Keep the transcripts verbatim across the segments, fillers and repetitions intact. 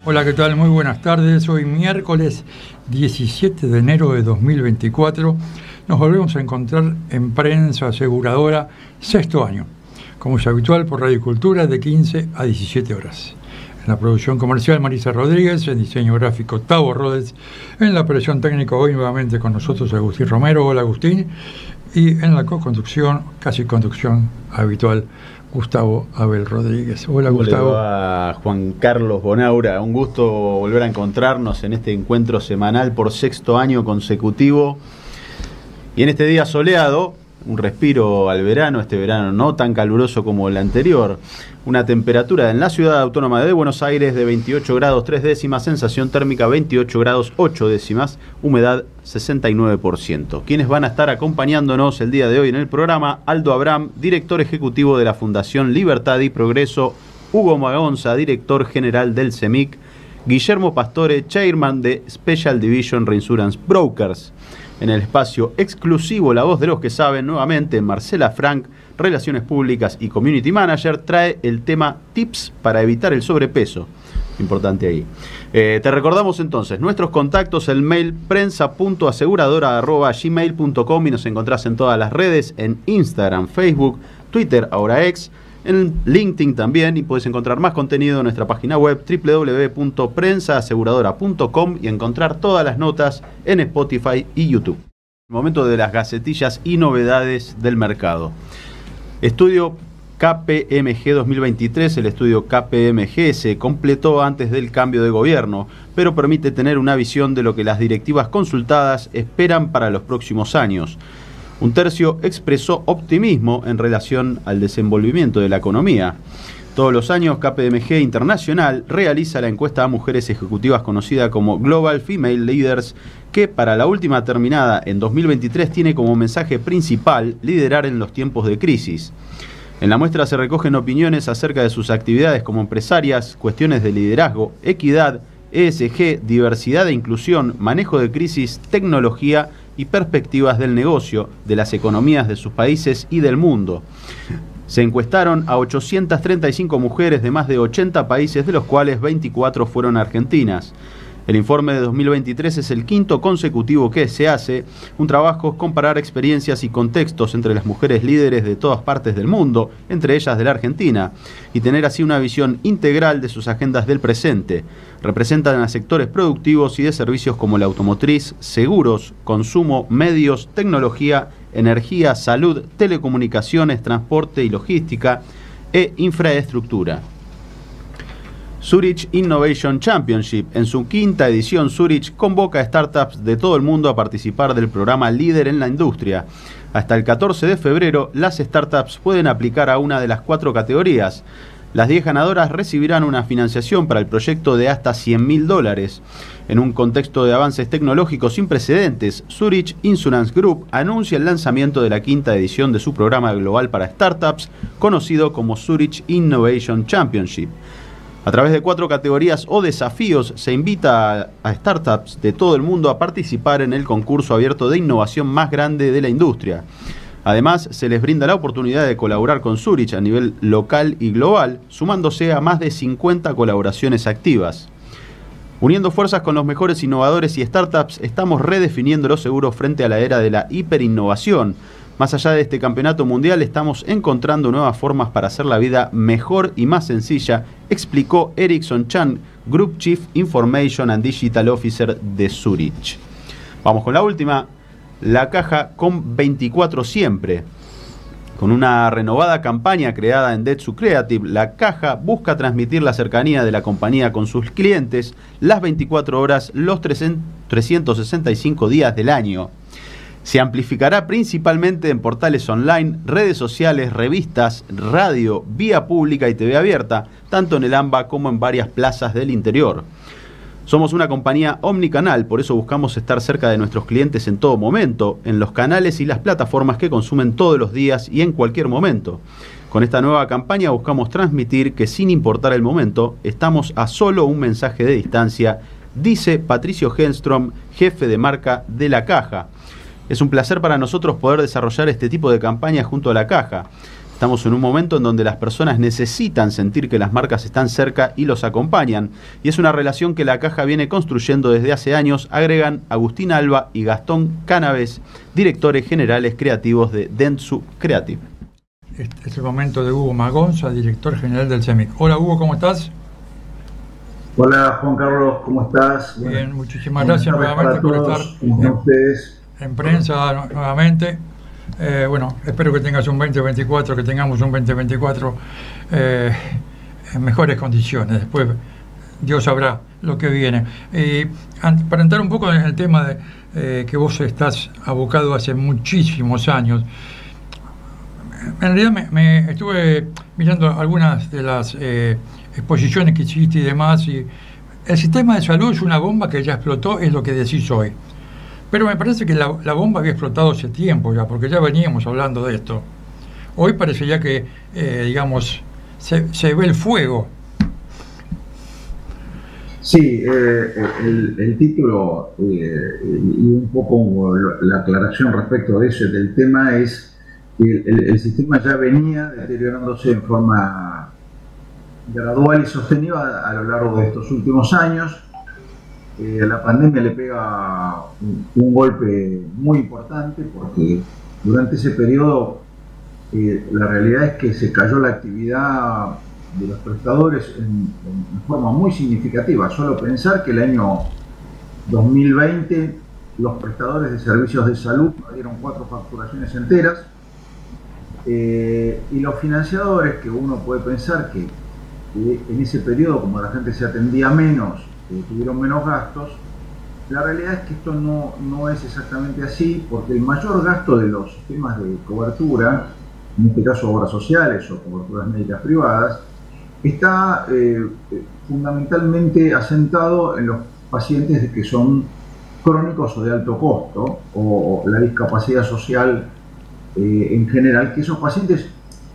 Hola, ¿qué tal? Muy buenas tardes. Hoy miércoles diecisiete de enero de dos mil veinticuatro nos volvemos a encontrar en Prensa Aseguradora, sexto año, como es habitual por Radio Cultura, de quince a diecisiete horas. En la producción comercial, Marisa Rodríguez; en diseño gráfico, Tavo Rodes; en la operación técnica, hoy nuevamente con nosotros Agustín Romero. Hola, Agustín. Y en la co-conducción, casi conducción habitual, Gustavo Abel Rodríguez. Hola, ¿Cómo Gustavo. le va a Juan Carlos Bonaura? Un gusto volver a encontrarnos en este encuentro semanal por sexto año consecutivo. Y en este día soleado, un respiro al verano, este verano no tan caluroso como el anterior. Una temperatura en la ciudad autónoma de Buenos Aires de veintiocho grados tres décimas, sensación térmica veintiocho grados ocho décimas, humedad sesenta y nueve por ciento. Quienes van a estar acompañándonos el día de hoy en el programa: Aldo Abraham, director ejecutivo de la Fundación Libertad y Progreso; Hugo Magonza, director general del CEMIC; Guillermo Pastore, chairman de Special Division Reinsurance Brokers. En el espacio exclusivo La Voz de los que Saben, nuevamente Marcela Frank, Relaciones Públicas y Community Manager, trae el tema Tips para evitar el sobrepeso. Importante ahí. Eh, te recordamos entonces nuestros contactos: el mail prensa punto aseguradora arroba gmail punto com, y nos encontrás en todas las redes, en Instagram, Facebook, Twitter, ahora X, en LinkedIn también, y puedes encontrar más contenido en nuestra página web doble u doble u doble u punto prensa aseguradora punto com y encontrar todas las notas en Spotify y YouTube. El momento de las gacetillas y novedades del mercado. Estudio K P M G dos mil veintitrés. El estudio K P M G se completó antes del cambio de gobierno, pero permite tener una visión de lo que las directivas consultadas esperan para los próximos años. Un tercio expresó optimismo en relación al desenvolvimiento de la economía. Todos los años, K P M G Internacional realiza la encuesta a mujeres ejecutivas conocida como Global Female Leaders, que para la última terminada en dos mil veintitrés tiene como mensaje principal liderar en los tiempos de crisis. En la muestra se recogen opiniones acerca de sus actividades como empresarias, cuestiones de liderazgo, equidad, E S G, diversidad e inclusión, manejo de crisis, tecnología y perspectivas del negocio, de las economías de sus países y del mundo. Se encuestaron a ochocientas treinta y cinco mujeres de más de ochenta países, de los cuales veinticuatro fueron argentinas. El informe de dos mil veintitrés es el quinto consecutivo que se hace. Un trabajo es comparar experiencias y contextos entre las mujeres líderes de todas partes del mundo, entre ellas de la Argentina, y tener así una visión integral de sus agendas del presente. Representan a sectores productivos y de servicios como la automotriz, seguros, consumo, medios, tecnología, energía, salud, telecomunicaciones, transporte y logística, e infraestructura. Zurich Innovation Championship. En su quinta edición, Zurich convoca a startups de todo el mundo a participar del programa Líder en la Industria. Hasta el catorce de febrero, las startups pueden aplicar a una de las cuatro categorías. Las diez ganadoras recibirán una financiación para el proyecto de hasta cien mil dólares. En un contexto de avances tecnológicos sin precedentes, Zurich Insurance Group anuncia el lanzamiento de la quinta edición de su programa global para startups, conocido como Zurich Innovation Championship. A través de cuatro categorías o desafíos, se invita a startups de todo el mundo a participar en el concurso abierto de innovación más grande de la industria. Además, se les brinda la oportunidad de colaborar con Zurich a nivel local y global, sumándose a más de cincuenta colaboraciones activas. Uniendo fuerzas con los mejores innovadores y startups, estamos redefiniendo los seguros frente a la era de la hiperinnovación. Más allá de este campeonato mundial, estamos encontrando nuevas formas para hacer la vida mejor y más sencilla, explicó Erickson Chan, Group Chief Information and Digital Officer de Zurich. Vamos con la última. La caja con veinticuatro siempre. Con una renovada campaña creada en Detsu Creative, la caja busca transmitir la cercanía de la compañía con sus clientes las veinticuatro horas, los trescientos sesenta y cinco días del año. Se amplificará principalmente en portales online, redes sociales, revistas, radio, vía pública y T V abierta, tanto en el AMBA como en varias plazas del interior. Somos una compañía omnicanal, por eso buscamos estar cerca de nuestros clientes en todo momento, en los canales y las plataformas que consumen todos los días y en cualquier momento. Con esta nueva campaña buscamos transmitir que, sin importar el momento, estamos a solo un mensaje de distancia, dice Patricio Henstrom, jefe de marca de La Caja. Es un placer para nosotros poder desarrollar este tipo de campaña junto a La Caja. Estamos en un momento en donde las personas necesitan sentir que las marcas están cerca y los acompañan. Y es una relación que la Caja viene construyendo desde hace años, agregan Agustín Alba y Gastón Canaves, directores generales creativos de Dentsu Creative. Este es el momento de Hugo Magonza, director general del CEMIC. Hola Hugo, ¿cómo estás? Hola Juan Carlos, ¿cómo estás? Bien, bueno, muchísimas gracias nuevamente por estar en, ustedes? en prensa nuevamente. Eh, bueno, espero que tengas un veinte veinticuatro, que tengamos un veinte veinticuatro eh, en mejores condiciones. Después Dios sabrá lo que viene. Y para entrar un poco en el tema de eh, que vos estás abocado hace muchísimos años, en realidad me, me estuve mirando algunas de las eh, exposiciones que hiciste y demás, y el sistema de salud es una bomba que ya explotó, es lo que decís hoy. Pero me parece que la, la bomba había explotado hace tiempo ya, porque ya veníamos hablando de esto. Hoy parece ya que, eh, digamos, se, se ve el fuego. Sí, eh, el, el título eh, y un poco la aclaración respecto de ese del tema es que el, el sistema ya venía deteriorándose en forma gradual y sostenida a lo largo de estos últimos años. Eh, la pandemia le pega un, un golpe muy importante porque durante ese periodo eh, la realidad es que se cayó la actividad de los prestadores en, en forma muy significativa. Solo pensar que el año dos mil veinte los prestadores de servicios de salud dieron cuatro facturaciones enteras eh, y los financiadores, que uno puede pensar que eh, en ese periodo, como la gente se atendía menos, eh, tuvieron menos gastos. La realidad es que esto no, no es exactamente así, porque el mayor gasto de los sistemas de cobertura, en este caso obras sociales o coberturas médicas privadas, está eh, fundamentalmente asentado en los pacientes que son crónicos o de alto costo, o, o la discapacidad social eh, en general, que esos pacientes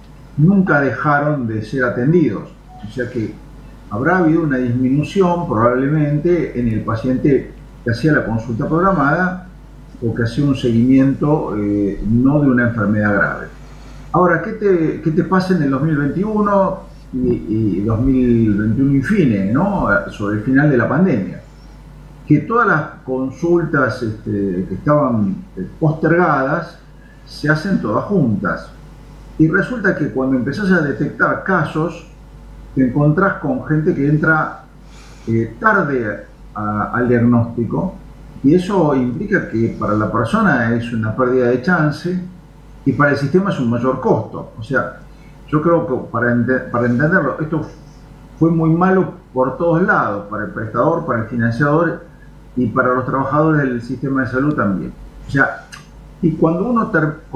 nunca dejaron de ser atendidos. O sea que habrá habido una disminución probablemente en el paciente que hacía la consulta programada o que hacía un seguimiento eh, no de una enfermedad grave. Ahora, ¿qué te, qué te pasa en el dos mil veintiuno y, y dos mil veintiuno y fines, ¿no? Sobre el final de la pandemia? Que todas las consultas este, que estaban postergadas se hacen todas juntas. Y resulta que cuando empezás a detectar casos, te encontrás con gente que entra eh, tarde a, al diagnóstico, y eso implica que para la persona es una pérdida de chance y para el sistema es un mayor costo. O sea, yo creo que para, ente para entenderlo, esto fue muy malo por todos lados, para el prestador, para el financiador y para los trabajadores del sistema de salud también. O sea, y cuando uno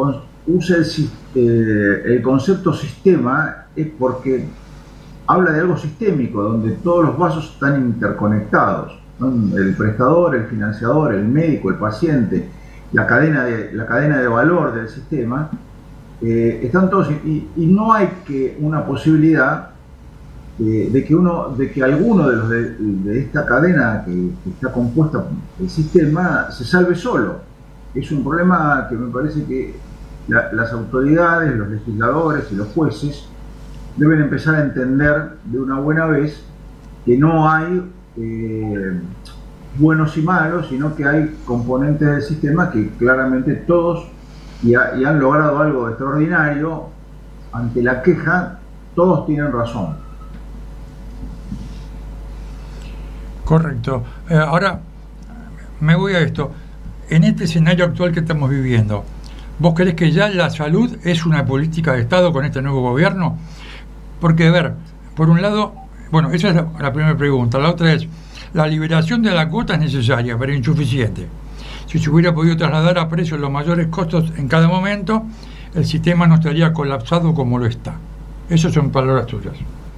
usa el, eh, el concepto sistema es porque habla de algo sistémico, donde todos los vasos están interconectados, ¿no? El prestador, el financiador, el médico, el paciente, la cadena de, la cadena de valor del sistema, eh, están todos, y, y no hay que una posibilidad eh, de que uno, de que alguno de los de, de esta cadena que, que está compuesta por el sistema se salve solo. Es un problema que me parece que la, las autoridades, los legisladores y los jueces deben empezar a entender de una buena vez que no hay eh, buenos y malos, sino que hay componentes del sistema que claramente todos, y, ha, y han logrado algo extraordinario, ante la queja, todos tienen razón. Correcto. Eh, ahora, me voy a esto. En este escenario actual que estamos viviendo, ¿vos creés que ya la salud es una política de Estado con este nuevo gobierno? Porque, a ver, por un lado, bueno, esa es la, la primera pregunta. La otra es, la liberación de la cuota es necesaria, pero insuficiente. Si se hubiera podido trasladar a precios los mayores costos en cada momento, el sistema no estaría colapsado como lo está. Esas son palabras tuyas.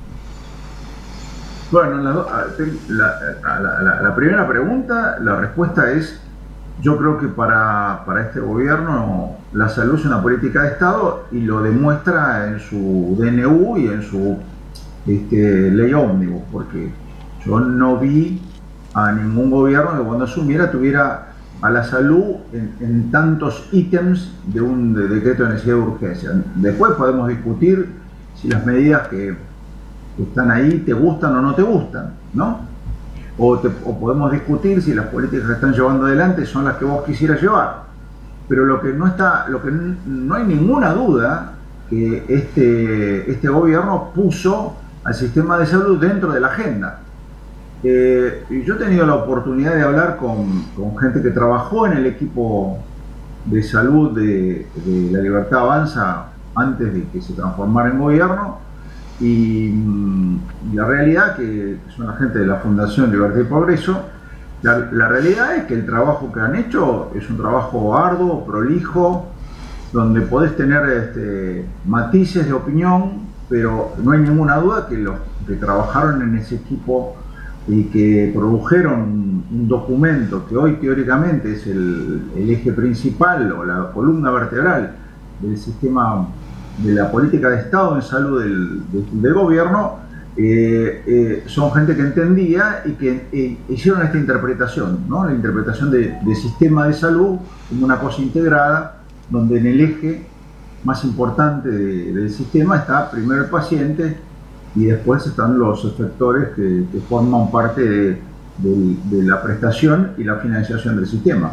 Bueno, la, la, la, la, la primera pregunta, la respuesta es, yo creo que para, para este gobierno la salud es una política de Estado y lo demuestra en su D N U y en su este, ley ómnibus, porque yo no vi a ningún gobierno que cuando asumiera tuviera a la salud en, en tantos ítems de un de decreto de necesidad de urgencia. Después podemos discutir si las medidas que, que están ahí te gustan o no te gustan, ¿no? O, te, o podemos discutir si las políticas que están llevando adelante son las que vos quisieras llevar. Pero lo que no está, lo que no hay ninguna duda que este, este gobierno puso al sistema de salud dentro de la agenda. Eh, y yo he tenido la oportunidad de hablar con, con gente que trabajó en el equipo de salud de, de La Libertad Avanza antes de que se transformara en gobierno, y, y la realidad, que son la gente de la Fundación Libertad y Progreso, la, la realidad es que el trabajo que han hecho es un trabajo arduo, prolijo, donde podés tener este, matices de opinión, pero no hay ninguna duda que los que trabajaron en ese equipo y que produjeron un documento que hoy teóricamente es el, el eje principal o la columna vertebral del sistema de la política de Estado en salud del, del, del gobierno, eh, eh, son gente que entendía y que eh, hicieron esta interpretación, ¿no? La interpretación de, de sistema de salud como una cosa integrada, donde en el eje más importante de, del sistema está primero el paciente y después están los efectores que, que forman parte de, de, de la prestación y la financiación del sistema.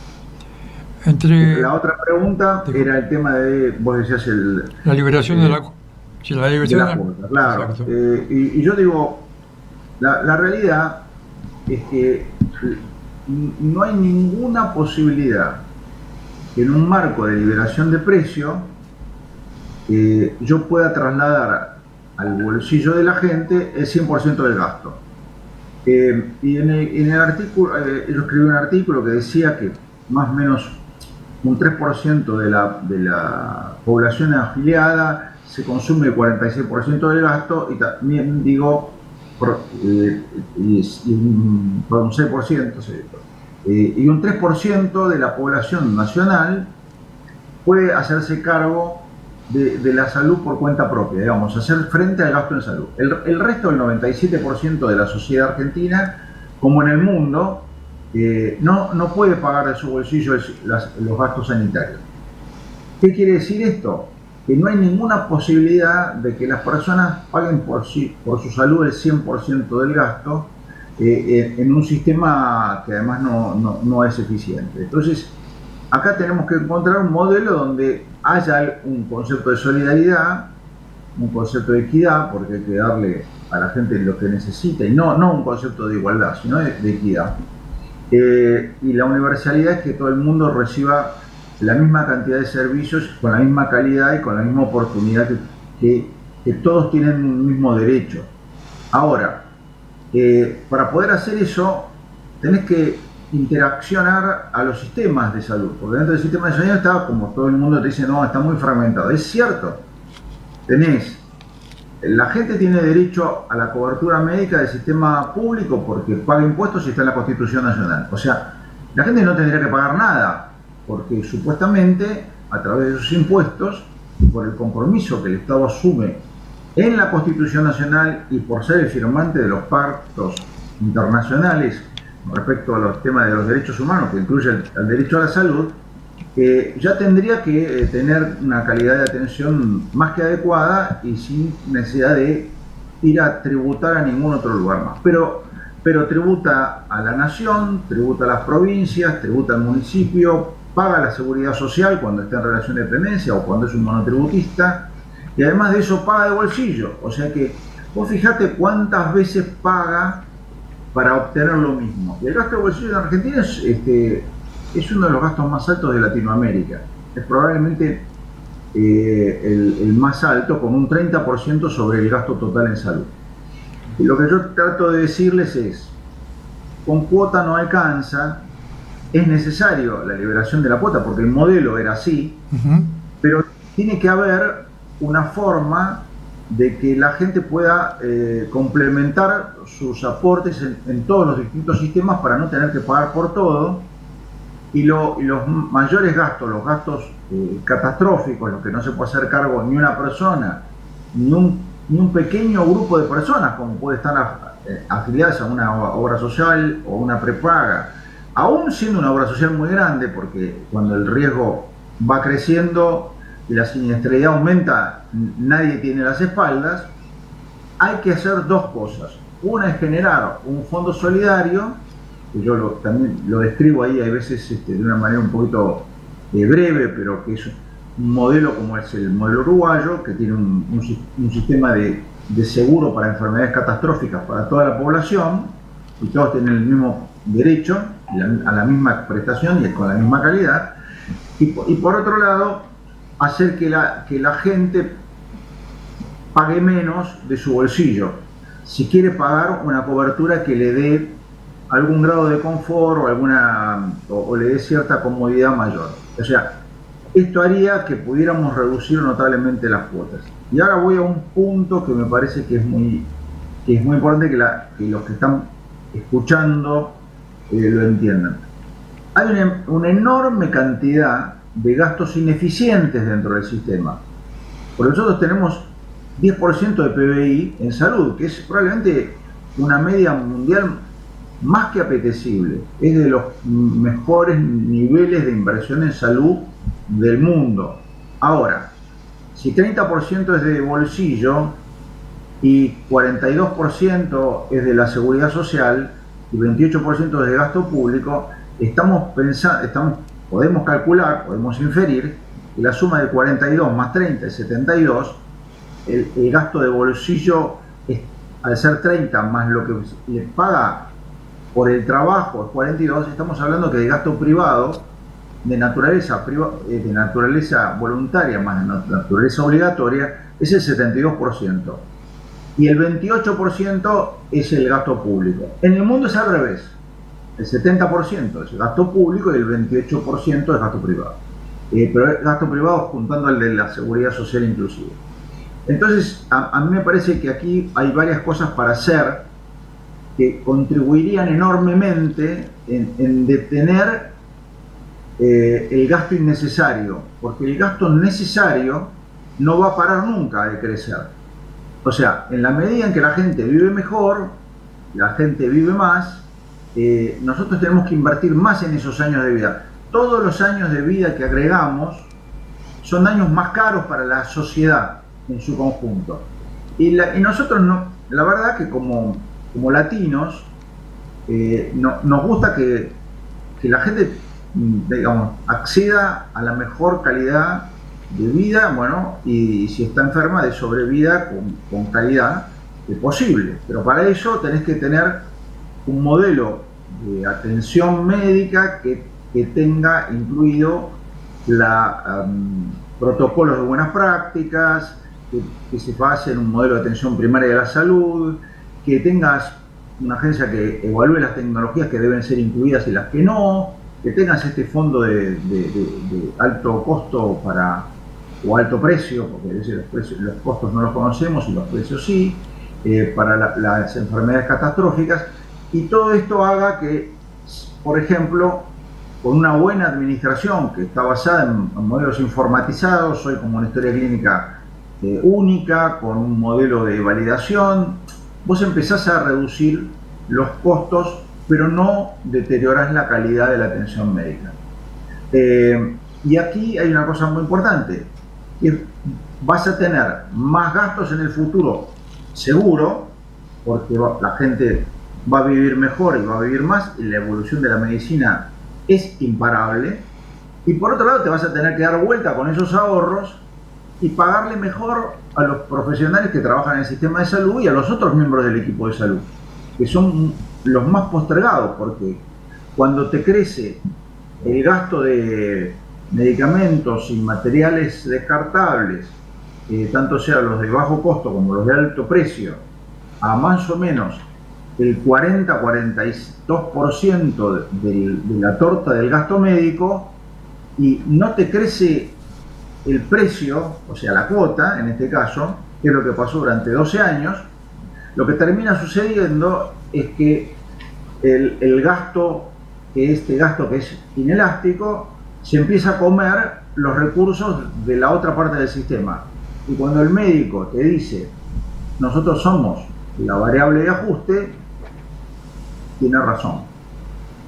Entre... La otra pregunta de... era el tema de, vos decías, el, la liberación eh, de la, sí, la liberación de la cuota, claro. Eh, y, y yo digo, la, la realidad es que no hay ninguna posibilidad que en un marco de liberación de precio eh, yo pueda trasladar al bolsillo de la gente el cien por ciento del gasto. Eh, y en el, en el artículo, eh, yo escribí un artículo que decía que más o menos un tres por ciento de la, de la población afiliada se consume el cuarenta y seis por ciento del gasto, y también digo, por, eh, y, y un, por un seis por ciento, eh, y un tres por ciento de la población nacional puede hacerse cargo de, de la salud por cuenta propia, digamos, hacer frente al gasto en salud. El, el resto, el noventa y siete por ciento de la sociedad argentina, como en el mundo, Eh, no, no puede pagar de su bolsillo el, las, los gastos sanitarios. ¿Qué quiere decir esto? Que no hay ninguna posibilidad de que las personas paguen por, sí, por su salud el cien por ciento del gasto eh, en un sistema que además no, no, no es eficiente. Entonces, acá tenemos que encontrar un modelo donde haya un concepto de solidaridad, un concepto de equidad, porque hay que darle a la gente lo que necesita, y no, no un concepto de igualdad, sino de, de equidad. Eh, y la universalidad es que todo el mundo reciba la misma cantidad de servicios con la misma calidad y con la misma oportunidad, que, que, que todos tienen un mismo derecho. Ahora, eh, para poder hacer eso, tenés que interaccionar a los sistemas de salud, porque dentro del sistema de salud está, como todo el mundo te dice, no, está muy fragmentado. Es cierto, tenés la gente tiene derecho a la cobertura médica del sistema público porque paga impuestos y está en la Constitución Nacional. O sea, la gente no tendría que pagar nada porque supuestamente a través de sus impuestos y por el compromiso que el Estado asume en la Constitución Nacional y por ser el firmante de los pactos internacionales respecto a los temas de los derechos humanos, que incluye el, el derecho a la salud, Eh, ya tendría que eh, tener una calidad de atención más que adecuada y sin necesidad de ir a tributar a ningún otro lugar más. Pero, pero tributa a la nación, tributa a las provincias, tributa al municipio, paga la seguridad social cuando está en relación de dependencia o cuando es un monotributista, y además de eso paga de bolsillo. O sea que vos fijate cuántas veces paga para obtener lo mismo. Y el gasto de bolsillo en Argentina es... Este, es uno de los gastos más altos de Latinoamérica. Es probablemente eh, el, el más alto, con un treinta por ciento sobre el gasto total en salud. Y lo que yo trato de decirles es, con cuota no alcanza, es necesario la liberación de la cuota, porque el modelo era así, uh-huh. Pero tiene que haber una forma de que la gente pueda eh, complementar sus aportes en, en todos los distintos sistemas para no tener que pagar por todo. Y, lo, y los mayores gastos, los gastos eh, catastróficos, los que no se puede hacer cargo ni una persona, ni un, ni un pequeño grupo de personas, como puede estar af, eh, afiliadas a una obra social o una prepaga aún siendo una obra social muy grande, porque cuando el riesgo va creciendo y la siniestralidad aumenta, nadie tiene las espaldas, hay que hacer dos cosas. Una es generar un fondo solidario, que yo lo, también lo describo ahí, hay veces este, de una manera un poquito eh, breve, pero que es un modelo como es el modelo uruguayo, que tiene un, un, un sistema de, de seguro para enfermedades catastróficas para toda la población, y todos tienen el mismo derecho a la misma prestación y con la misma calidad. Y, y por otro lado, hacer que la, que la gente pague menos de su bolsillo, si quiere pagar una cobertura que le dé algún grado de confort o, alguna, o, o le dé cierta comodidad mayor. O sea, esto haría que pudiéramos reducir notablemente las cuotas. Y ahora voy a un punto que me parece que es muy, que es muy importante que, la, que los que están escuchando eh, lo entiendan. Hay una, una enorme cantidad de gastos ineficientes dentro del sistema. Porque nosotros tenemos diez por ciento de P B I en salud, que es probablemente una media mundial más que apetecible. Es de los mejores niveles de inversión en salud del mundo. Ahora, si treinta por ciento es de bolsillo y cuarenta y dos por ciento es de la seguridad social y veintiocho por ciento es de gasto público, estamos pensando, estamos, podemos calcular, podemos inferir que la suma de cuarenta y dos más treinta es setenta y dos. El, el gasto de bolsillo, es, al ser treinta más lo que le paga por el trabajo es cuarenta y dos, estamos hablando que de gasto privado, de naturaleza, de naturaleza voluntaria más de naturaleza obligatoria, es el setenta y dos por ciento. Y el veintiocho por ciento es el gasto público. En el mundo es al revés. El setenta por ciento es el gasto público y el veintiocho por ciento es gasto privado. Eh, pero el gasto privado juntando al de la seguridad social inclusive. Entonces, a, a mí me parece que aquí hay varias cosas para hacer que contribuirían enormemente en, en detener eh, el gasto innecesario, porque el gasto necesario no va a parar nunca de crecer. O sea, en la medida en que la gente vive mejor, la gente vive más, eh, nosotros tenemos que invertir más en esos años de vida. Todos los años de vida que agregamos son años más caros para la sociedad en su conjunto. Y, la, y nosotros, no, la verdad que como, como latinos, eh, no, nos gusta que, que la gente, digamos, acceda a la mejor calidad de vida, bueno, y, y si está enferma, de sobrevida con, con calidad de posible. Pero para eso tenés que tener un modelo de atención médica que, que tenga incluido la, um, protocolos de buenas prácticas, que, que se base en un modelo de atención primaria de la salud, que tengas una agencia que evalúe las tecnologías que deben ser incluidas y las que no, que tengas este fondo de, de, de, de alto costo para, o alto precio, porque decir, los, precios, los costos no los conocemos y los precios sí, eh, para la, las enfermedades catastróficas, y todo esto haga que, por ejemplo, con una buena administración que está basada en, en modelos informatizados, hoy como una historia clínica eh, única, con un modelo de validación, vos empezás a reducir los costos, pero no deteriorás la calidad de la atención médica. Eh, y aquí hay una cosa muy importante, que vas a tener más gastos en el futuro, seguro, porque la gente va a vivir mejor y va a vivir más, y la evolución de la medicina es imparable, y por otro lado te vas a tener que dar vuelta con esos ahorros y pagarle mejor a los profesionales que trabajan en el sistema de salud y a los otros miembros del equipo de salud, que son los más postergados, porque cuando te crece el gasto de medicamentos y materiales descartables, eh, tanto sean los de bajo costo como los de alto precio, a más o menos el cuarenta a cuarenta y dos por ciento de, de, de la torta del gasto médico, y no te crece el precio, o sea la cuota en este caso, que es lo que pasó durante doce años, lo que termina sucediendo es que el, el gasto, que este gasto que es inelástico, se empieza a comer los recursos de la otra parte del sistema. Y cuando el médico te dice, nosotros somos la variable de ajuste, tiene razón.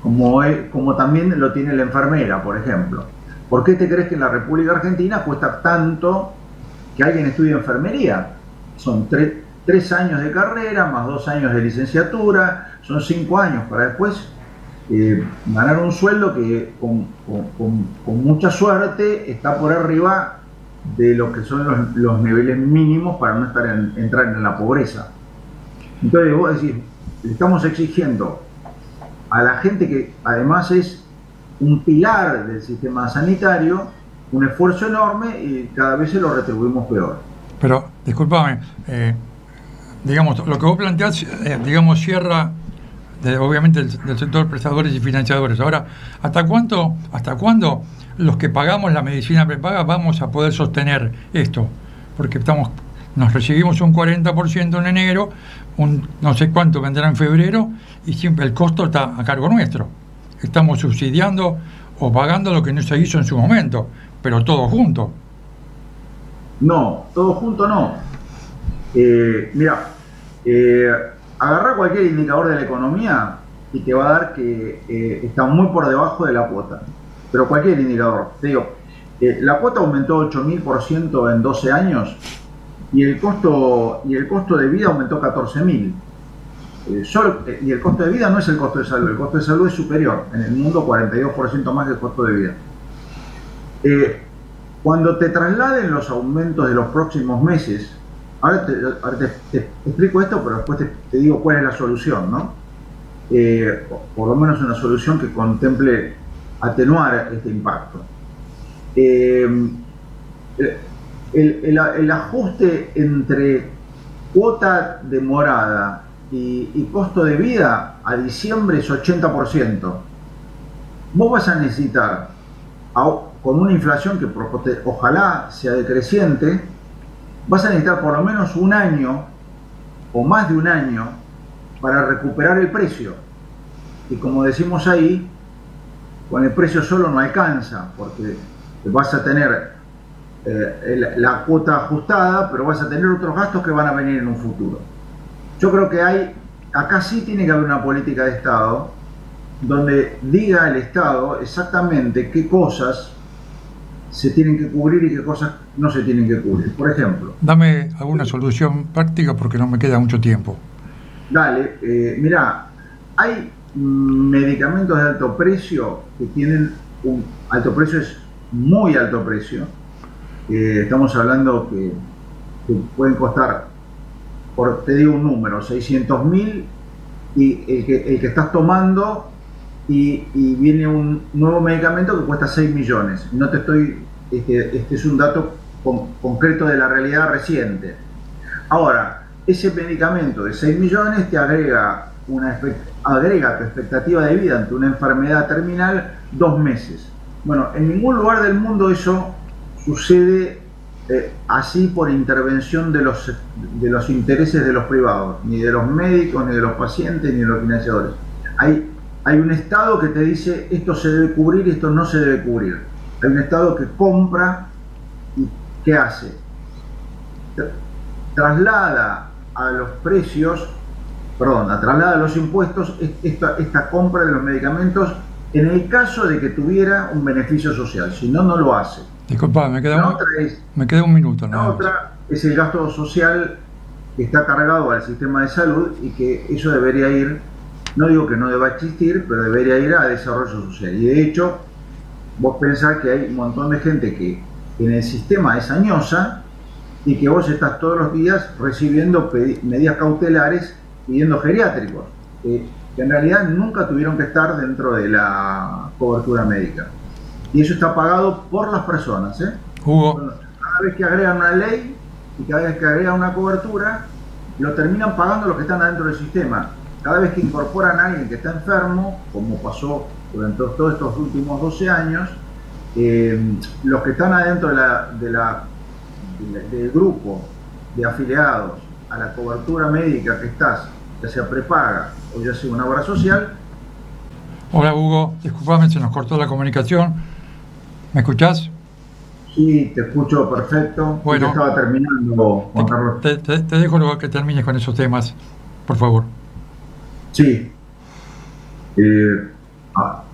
como, es, como también lo tiene la enfermera, por ejemplo. ¿Por qué te crees que en la República Argentina cuesta tanto que alguien estudie enfermería? Son tre tres años de carrera, más dos años de licenciatura, son cinco años para después eh, ganar un sueldo que con, con, con, con mucha suerte está por arriba de lo que son los, los niveles mínimos para no estar en, entrar en la pobreza. Entonces vos decís, le estamos exigiendo a la gente que además es un pilar del sistema sanitario un esfuerzo enorme y cada vez se lo retribuimos peor. Pero, discúlpame, eh, digamos, lo que vos planteás, eh, digamos, cierra de, obviamente del, del sector prestadores y financiadores. Ahora, ¿hasta cuánto, hasta cuándo los que pagamos la medicina prepaga vamos a poder sostener esto? Porque estamos, nos recibimos un cuarenta por ciento en enero, un no sé cuánto vendrá en febrero, y siempre el costo está a cargo nuestro. Estamos subsidiando o pagando lo que no se hizo en su momento, pero todo junto. No, todo junto no. Eh, mira, eh, agarra cualquier indicador de la economía y te va a dar que eh, está muy por debajo de la cuota. Pero cualquier indicador, te digo, eh, la cuota aumentó ocho mil por ciento en doce años y el costo, y el costo de vida aumentó catorce mil. Eh, solo, eh, y el costo de vida no es el costo de salud, el costo de salud es superior, en el mundo cuarenta y dos por ciento más que el costo de vida. Eh, cuando te trasladen los aumentos de los próximos meses, ahora te, ahora te, te explico esto, pero después te, te digo cuál es la solución, ¿no? Eh, por, por lo menos una solución que contemple atenuar este impacto. Eh, el, el, el ajuste entre cuota de morada y, y costo de vida a diciembre es ochenta por ciento. Vos vas a necesitar, a, con una inflación que ojalá sea decreciente, vas a necesitar por lo menos un año o más de un año para recuperar el precio. Y como decimos ahí, con el precio solo no alcanza, porque vas a tener eh, la, la cuota ajustada, pero vas a tener otros gastos que van a venir en un futuro. Yo creo que hay, acá sí tiene que haber una política de Estado donde diga el Estado exactamente qué cosas se tienen que cubrir y qué cosas no se tienen que cubrir. Por ejemplo, dame alguna solución práctica porque no me queda mucho tiempo. Dale, eh, mirá, hay medicamentos de alto precio que tienen un alto precio, es muy alto precio. Eh, estamos hablando que, que pueden costar, por, te digo un número, seiscientos mil, y el que, el que estás tomando y, y viene un nuevo medicamento que cuesta seis millones. No te estoy, este, este es un dato con, concreto de la realidad reciente. Ahora, ese medicamento de seis millones te agrega una agrega tu expectativa de vida ante una enfermedad terminal dos meses. Bueno, en ningún lugar del mundo eso sucede eh, así por intervención de los, de los intereses de los privados, ni de los médicos, ni de los pacientes, ni de los financiadores. Hay, hay un Estado que te dice esto se debe cubrir, esto no se debe cubrir. Hay un Estado que compra y ¿qué hace? Traslada a los precios, perdón, traslada a los impuestos esta, esta compra de los medicamentos en el caso de que tuviera un beneficio social, si no, no lo hace. Disculpa, me queda, un, es, me queda un minuto. La otra es el gasto social que está cargado al sistema de salud y que eso debería ir, no digo que no deba existir, pero debería ir a desarrollo social. Y de hecho, vos pensás que hay un montón de gente que en el sistema es añosa y que vos estás todos los días recibiendo medidas cautelares pidiendo geriátricos, eh, que en realidad nunca tuvieron que estar dentro de la cobertura médica. Y eso está pagado por las personas. ¿eh? Hugo. Bueno, cada vez que agregan una ley y cada vez que agregan una cobertura, lo terminan pagando los que están adentro del sistema. Cada vez que incorporan a alguien que está enfermo, como pasó durante todos estos últimos doce años, eh, los que están adentro de la, de la, de la, del grupo de afiliados a la cobertura médica que estás, ya sea prepaga o ya sea una obra social. Hola Hugo, disculpame, se nos cortó la comunicación. ¿Me escuchás? Sí, te escucho perfecto. Bueno, ya estaba terminando, Juan Carlos. Te, te, te dejo luego que termines con esos temas, por favor. Sí. Eh, Ah,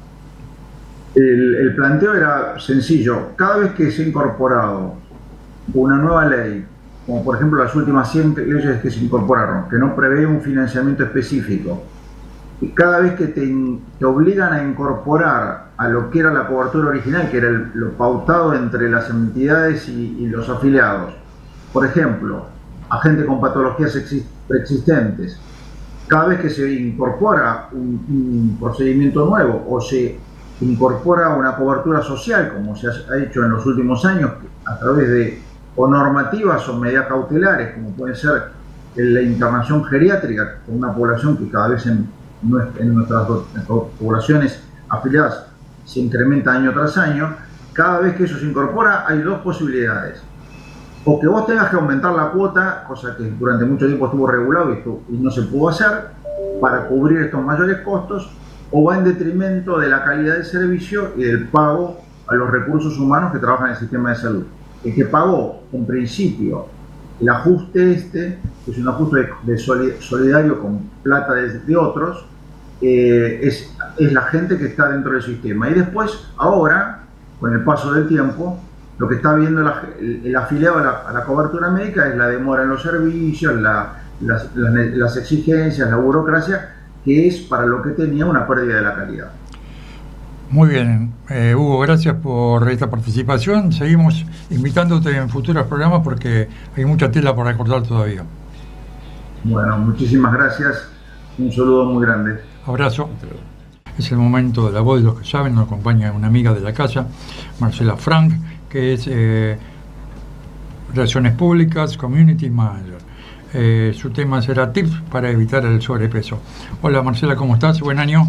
el, el planteo era sencillo. Cada vez que se ha incorporado una nueva ley, como por ejemplo las últimas cien leyes que se incorporaron, que no prevé un financiamiento específico, y cada vez que te, te obligan a incorporar a lo que era la cobertura original, que era el, lo pautado entre las entidades y, y los afiliados, por ejemplo, a gente con patologías preexistentes, cada vez que se incorpora un, un procedimiento nuevo o se incorpora una cobertura social, como se ha hecho en los últimos años, a través de o normativas o medidas cautelares, como puede ser la internación geriátrica, con una población que cada vez en, en nuestras poblaciones afiliadas se incrementa año tras año. Cada vez que eso se incorpora hay dos posibilidades: o que vos tengas que aumentar la cuota, cosa que durante mucho tiempo estuvo regulado y, esto, y no se pudo hacer, para cubrir estos mayores costos, o va en detrimento de la calidad del servicio y del pago a los recursos humanos que trabajan en el sistema de salud. El que pagó, en principio, el ajuste este, que es un ajuste de, de solidario con plata de, de otros, eh, es, es la gente que está dentro del sistema. Y después, ahora, con el paso del tiempo, lo que está viendo la, el, el afiliado a la, a la cobertura médica es la demora en los servicios, la, las, las, las exigencias, la burocracia, que es para lo que tenía una pérdida de la calidad. Muy bien, eh, Hugo, gracias por esta participación. Seguimos invitándote en futuros programas porque hay mucha tela por recordar todavía. Bueno, muchísimas gracias. Un saludo muy grande. Abrazo. Es el momento de la voz de los que saben. Nos acompaña una amiga de la casa, Marcela Frank, que es eh, Relaciones Públicas, Community Manager. Eh, su tema será tips para evitar el sobrepeso. Hola Marcela, ¿cómo estás? Buen año.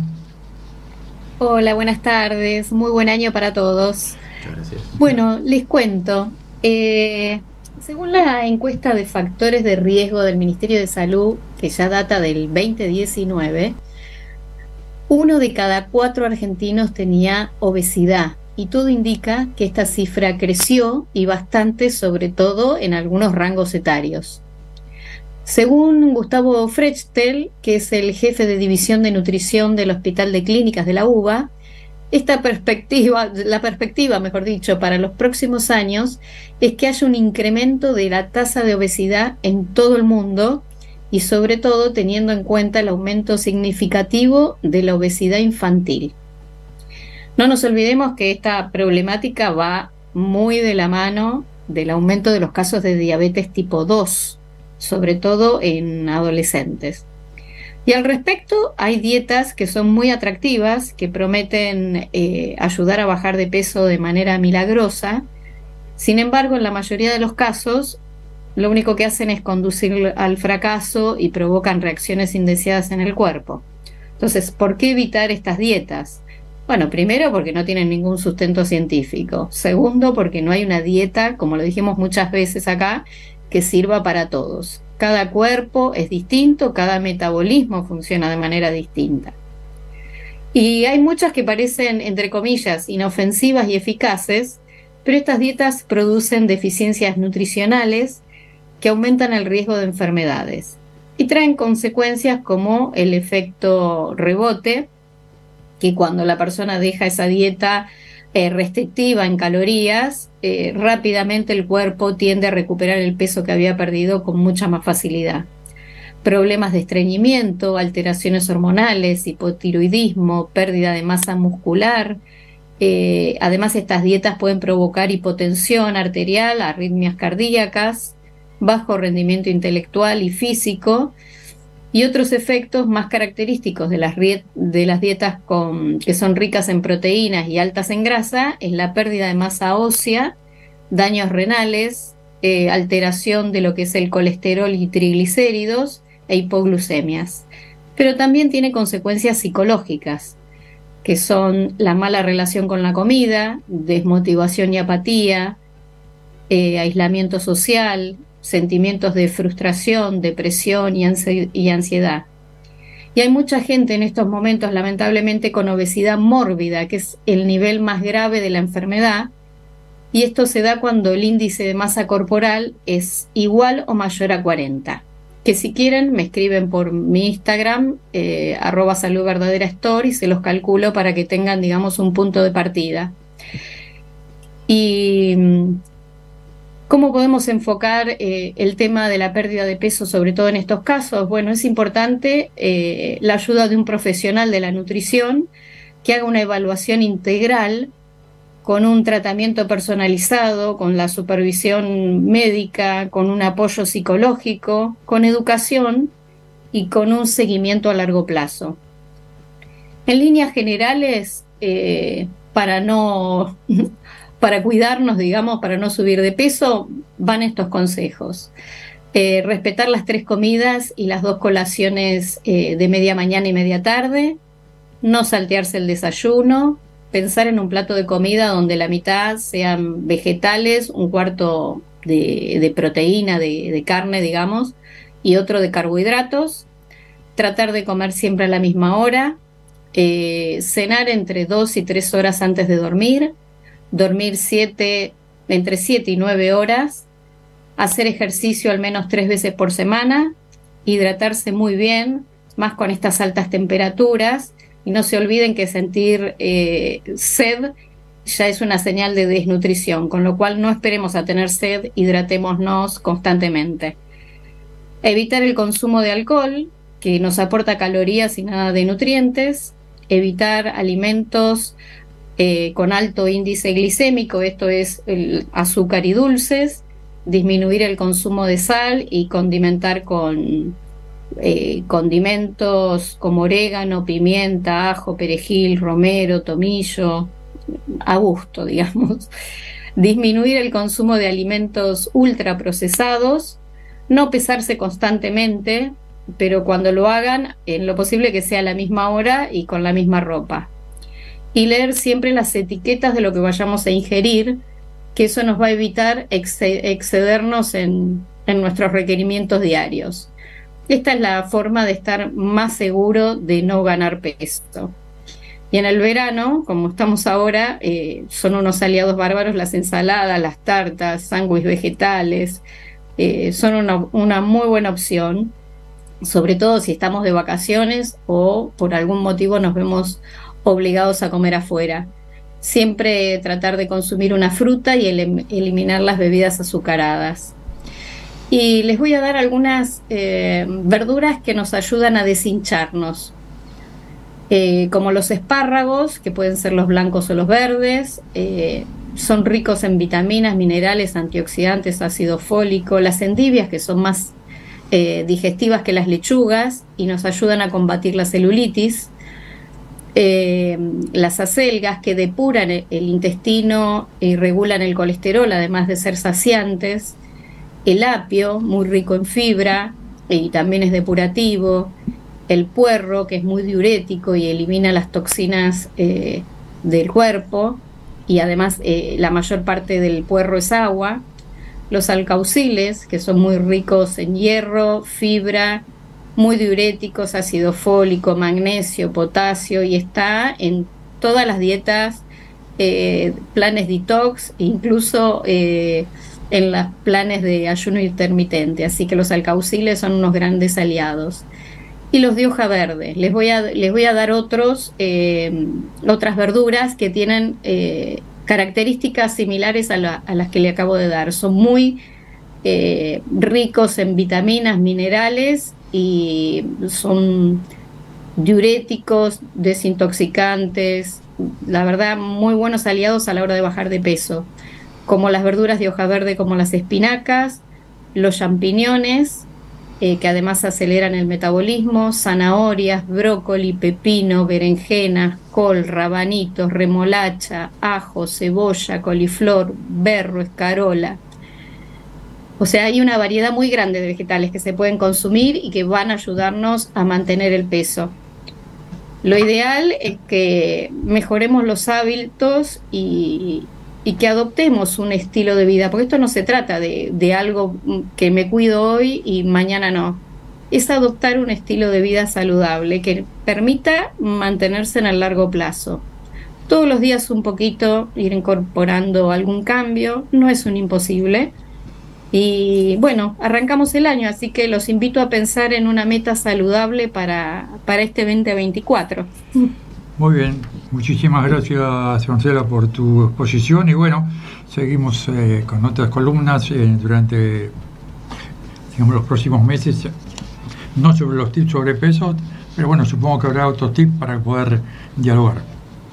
Hola, buenas tardes. Muy buen año para todos. Muchas gracias. Bueno, les cuento. Eh, según la encuesta de factores de riesgo del Ministerio de Salud, que ya data del veinte diecinueve, uno de cada cuatro argentinos tenía obesidad. Y todo indica que esta cifra creció y bastante, sobre todo en algunos rangos etarios. Según Gustavo Frechtel, que es el jefe de División de Nutrición del Hospital de Clínicas de la UBA, esta perspectiva, la perspectiva, mejor dicho, para los próximos años es que haya un incremento de la tasa de obesidad en todo el mundo y sobre todo teniendo en cuenta el aumento significativo de la obesidad infantil. No nos olvidemos que esta problemática va muy de la mano del aumento de los casos de diabetes tipo dos, sobre todo en adolescentes. Y al respecto, hay dietas que son muy atractivas, que prometen eh, ayudar a bajar de peso de manera milagrosa. Sin embargo, en la mayoría de los casos, lo único que hacen es conducir al fracaso y provocan reacciones indeseadas en el cuerpo. Entonces, ¿por qué evitar estas dietas? Bueno, primero porque no tienen ningún sustento científico. Segundo, porque no hay una dieta, como lo dijimos muchas veces acá, que sirva para todos. Cada cuerpo es distinto, cada metabolismo funciona de manera distinta. Y hay muchas que parecen, entre comillas, inofensivas y eficaces, pero estas dietas producen deficiencias nutricionales que aumentan el riesgo de enfermedades y traen consecuencias como el efecto rebote, que cuando la persona deja esa dieta Eh, restrictiva en calorías, eh, rápidamente el cuerpo tiende a recuperar el peso que había perdido con mucha más facilidad. Problemas de estreñimiento, alteraciones hormonales, hipotiroidismo, pérdida de masa muscular. Eh, además, estas dietas pueden provocar hipotensión arterial, arritmias cardíacas, bajo rendimiento intelectual y físico, y otros efectos más característicos de las, de las dietas con, que son ricas en proteínas y altas en grasa es la pérdida de masa ósea, daños renales, eh, alteración de lo que es el colesterol y triglicéridos e hipoglucemias. Pero también tiene consecuencias psicológicas, que son la mala relación con la comida, desmotivación y apatía, eh, aislamiento social, sentimientos de frustración, depresión y, ansi- y ansiedad. Y hay mucha gente en estos momentos, lamentablemente, con obesidad mórbida, que es el nivel más grave de la enfermedad, y esto se da cuando el índice de masa corporal es igual o mayor a cuarenta. que si quieren me escriben por mi Instagram, eh, arroba salud verdadera store, y se los calculo para que tengan, digamos, un punto de partida. Y ¿cómo podemos enfocar eh, el tema de la pérdida de peso, sobre todo en estos casos? Bueno, es importante eh, la ayuda de un profesional de la nutrición que haga una evaluación integral con un tratamiento personalizado, con la supervisión médica, con un apoyo psicológico, con educación y con un seguimiento a largo plazo. En líneas generales, eh, para no, para cuidarnos, digamos, para no subir de peso, van estos consejos. Eh, respetar las tres comidas y las dos colaciones eh, de media mañana y media tarde, no saltearse el desayuno, pensar en un plato de comida donde la mitad sean vegetales, un cuarto de, de proteína, de, de carne, digamos, y otro de carbohidratos. Tratar de comer siempre a la misma hora, eh, cenar entre dos y tres horas antes de dormir, dormir siete, entre siete y nueve horas, hacer ejercicio al menos tres veces por semana, hidratarse muy bien, más con estas altas temperaturas. Y no se olviden que sentir eh, sed ya es una señal de desnutrición, con lo cual no esperemos a tener sed, hidratémonos constantemente. Evitar el consumo de alcohol, que nos aporta calorías y nada de nutrientes. Evitar alimentos eh, con alto índice glicémico, esto es el azúcar y dulces. Disminuir el consumo de sal y condimentar con Eh, condimentos como orégano, pimienta, ajo, perejil, romero, tomillo, a gusto, digamos. Disminuir el consumo de alimentos ultraprocesados, no pesarse constantemente, pero cuando lo hagan, en lo posible que sea a la misma hora y con la misma ropa. Y leer siempre las etiquetas de lo que vayamos a ingerir, que eso nos va a evitar excedernos en, en nuestros requerimientos diarios. Esta es la forma de estar más seguro de no ganar peso. Y en el verano, como estamos ahora, eh, son unos aliados bárbaros las ensaladas, las tartas, sándwiches vegetales. Eh, son una, una muy buena opción, sobre todo si estamos de vacaciones o por algún motivo nos vemos obligados a comer afuera. Siempre tratar de consumir una fruta y el, eliminar las bebidas azucaradas. Y les voy a dar algunas eh, verduras que nos ayudan a deshincharnos, eh, como los espárragos, que pueden ser los blancos o los verdes. Eh, son ricos en vitaminas, minerales, antioxidantes, ácido fólico. Las endivias, que son más eh, digestivas que las lechugas y nos ayudan a combatir la celulitis. Eh, las acelgas, que depuran el, el intestino y regulan el colesterol, además de ser saciantes. El apio, muy rico en fibra y también es depurativo. El puerro, que es muy diurético y elimina las toxinas eh, del cuerpo, y además eh, la mayor parte del puerro es agua. Los alcauciles, que son muy ricos en hierro, fibra, muy diuréticos, ácido fólico, magnesio, potasio, y está en todas las dietas, eh, planes detox, incluso eh, en los planes de ayuno intermitente, así que los alcauciles son unos grandes aliados. Y los de hoja verde, les voy a, les voy a dar otros, eh, otras verduras que tienen eh, características similares a, la, a las que le acabo de dar. Son muy eh, ricos en vitaminas, minerales, y son diuréticos, desintoxicantes, la verdad muy buenos aliados a la hora de bajar de peso, como las verduras de hoja verde, como las espinacas, los champiñones, eh, que además aceleran el metabolismo, zanahorias, brócoli, pepino, berenjenas, col, rabanitos, remolacha, ajo, cebolla, coliflor, berro, escarola. O sea, hay una variedad muy grande de vegetales que se pueden consumir y que van a ayudarnos a mantener el peso. Lo ideal es que mejoremos los hábitos y, y que adoptemos un estilo de vida, porque esto no se trata de, de algo que me cuido hoy y mañana no. Es adoptar un estilo de vida saludable que permita mantenerse en el largo plazo. Todos los días un poquito, ir incorporando algún cambio, no es un imposible, Y bueno, arrancamos el año, así que los invito a pensar en una meta saludable para, para este veinte veinticuatro. Muy bien, muchísimas gracias, Marcela, por tu exposición, y bueno, seguimos eh, con otras columnas eh, durante, digamos, los próximos meses, no sobre los tips sobre peso, pero bueno, supongo que habrá otros tips para poder dialogar.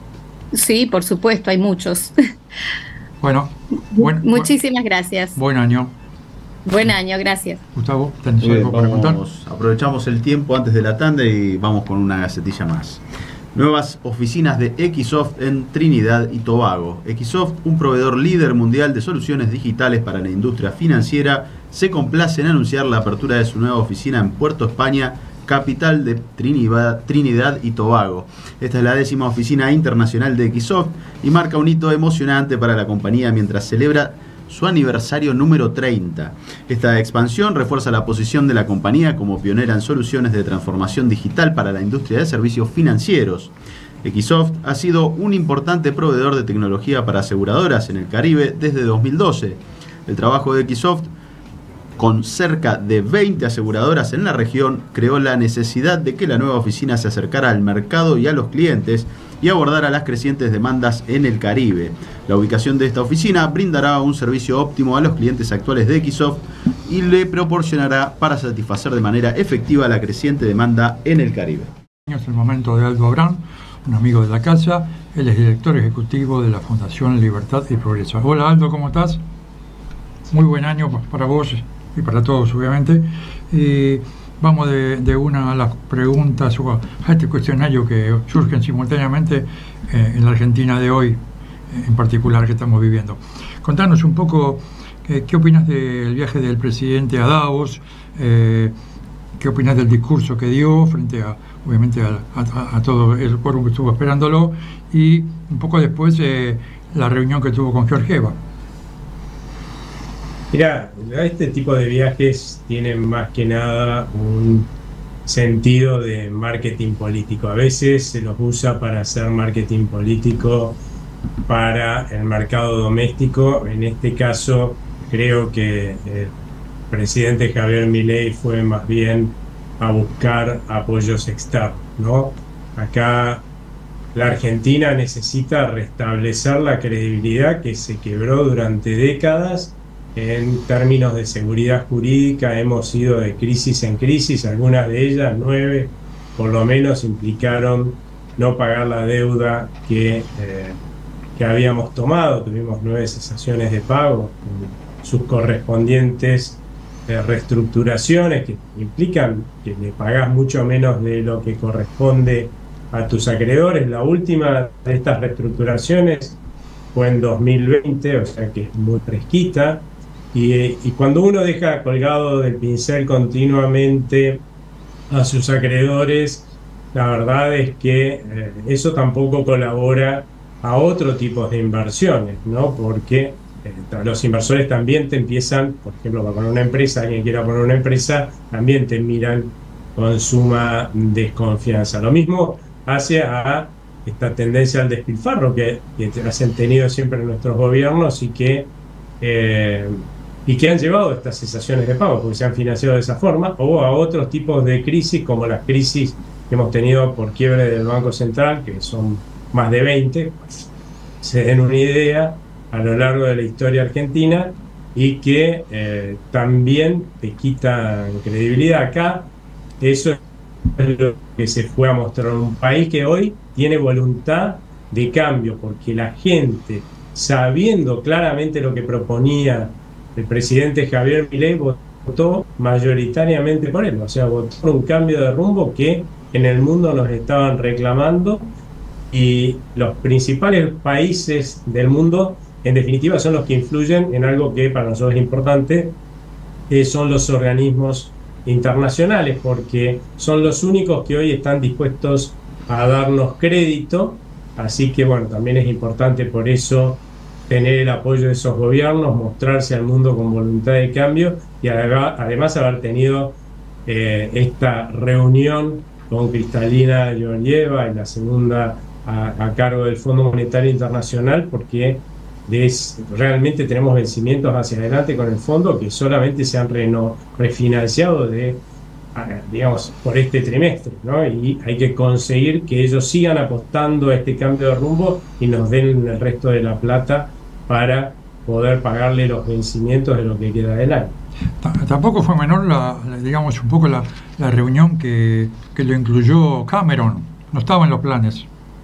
Sí, por supuesto, hay muchos. Bueno, buen, muchísimas gracias. Buen año. Buen año, gracias. Gustavo, ¿tenés Bien, algo para contar? Aprovechamos el tiempo antes de la tanda y vamos con una gacetilla más. Nuevas oficinas de Equisoft en Trinidad y Tobago. Equisoft, un proveedor líder mundial de soluciones digitales para la industria financiera, se complace en anunciar la apertura de su nueva oficina en Puerto España, capital de Trinidad, Trinidad y Tobago. Esta es la décima oficina internacional de Equisoft y marca un hito emocionante para la compañía mientras celebra su aniversario número treinta. Esta expansión refuerza la posición de la compañía como pionera en soluciones de transformación digital para la industria de servicios financieros. Equisoft ha sido un importante proveedor de tecnología para aseguradoras en el Caribe desde dos mil doce. El trabajo de Equisoft, con cerca de veinte aseguradoras en la región, creó la necesidad de que la nueva oficina se acercara al mercado y a los clientes y abordara las crecientes demandas en el Caribe. La ubicación de esta oficina brindará un servicio óptimo a los clientes actuales de Equisoft y le proporcionará para satisfacer de manera efectiva la creciente demanda en el Caribe. Es el momento de Aldo Abrán, un amigo de la casa. Él es director ejecutivo de la Fundación Libertad y Progreso. Hola Aldo, ¿cómo estás? Muy buen año para vos y para todos, obviamente. Y vamos de, de una a las preguntas o a este cuestionario que surgen simultáneamente eh, en la Argentina de hoy, en particular, que estamos viviendo. Contanos un poco eh, qué opinas del viaje del presidente a Davos, eh, qué opinas del discurso que dio frente a, obviamente, a, a, a todo el pueblo que estuvo esperándolo, y un poco después eh, la reunión que tuvo con Georgieva. Mira, este tipo de viajes tienen más que nada un sentido de marketing político. A veces se los usa para hacer marketing político para el mercado doméstico. En este caso, creo que el presidente Javier Milei fue más bien a buscar apoyos externos, ¿no? Acá la Argentina necesita restablecer la credibilidad que se quebró durante décadas. En términos de seguridad jurídica hemos ido de crisis en crisis, algunas de ellas, nueve por lo menos, implicaron no pagar la deuda que, eh, que habíamos tomado. Tuvimos nueve cesaciones de pago, sus correspondientes eh, reestructuraciones que implican que le pagás mucho menos de lo que corresponde a tus acreedores. La última de estas reestructuraciones fue en dos mil veinte, o sea que es muy fresquita. Y, y cuando uno deja colgado del pincel continuamente a sus acreedores, la verdad es que eh, eso tampoco colabora a otro tipo de inversiones, ¿no? Porque eh, los inversores también te empiezan, por ejemplo, para poner una empresa, alguien quiera poner una empresa, también te miran con suma desconfianza. Lo mismo hace a esta tendencia al despilfarro que, que han tenido siempre nuestros gobiernos y que... Eh, y que han llevado a estas cesaciones de pago, porque se han financiado de esa forma, o a otros tipos de crisis, como las crisis que hemos tenido por quiebre del Banco Central, que son más de veinte, se den una idea a lo largo de la historia argentina, y que eh, también te quitan credibilidad. Acá, eso es lo que se fue a mostrar, un país que hoy tiene voluntad de cambio, porque la gente, sabiendo claramente lo que proponía el presidente Javier Milei, votó mayoritariamente por él, o sea, votó por un cambio de rumbo que en el mundo nos estaban reclamando, y los principales países del mundo, en definitiva, son los que influyen en algo que para nosotros es importante, que son los organismos internacionales, porque son los únicos que hoy están dispuestos a darnos crédito. Así que bueno, también es importante por eso tener el apoyo de esos gobiernos, mostrarse al mundo con voluntad de cambio, y además haber tenido eh, esta reunión con Kristalina Georgieva y la segunda a, a cargo del Fondo Monetario Internacional, porque de realmente tenemos vencimientos hacia adelante con el fondo que solamente se han reno, refinanciado de, digamos, por este trimestre, ¿no? Y hay que conseguir que ellos sigan apostando a este cambio de rumbo y nos den el resto de la plata para poder pagarle los vencimientos de lo que queda del año. Tampoco fue menor la, la digamos un poco la, la reunión que, que lo incluyó Cameron, no estaba en los planes.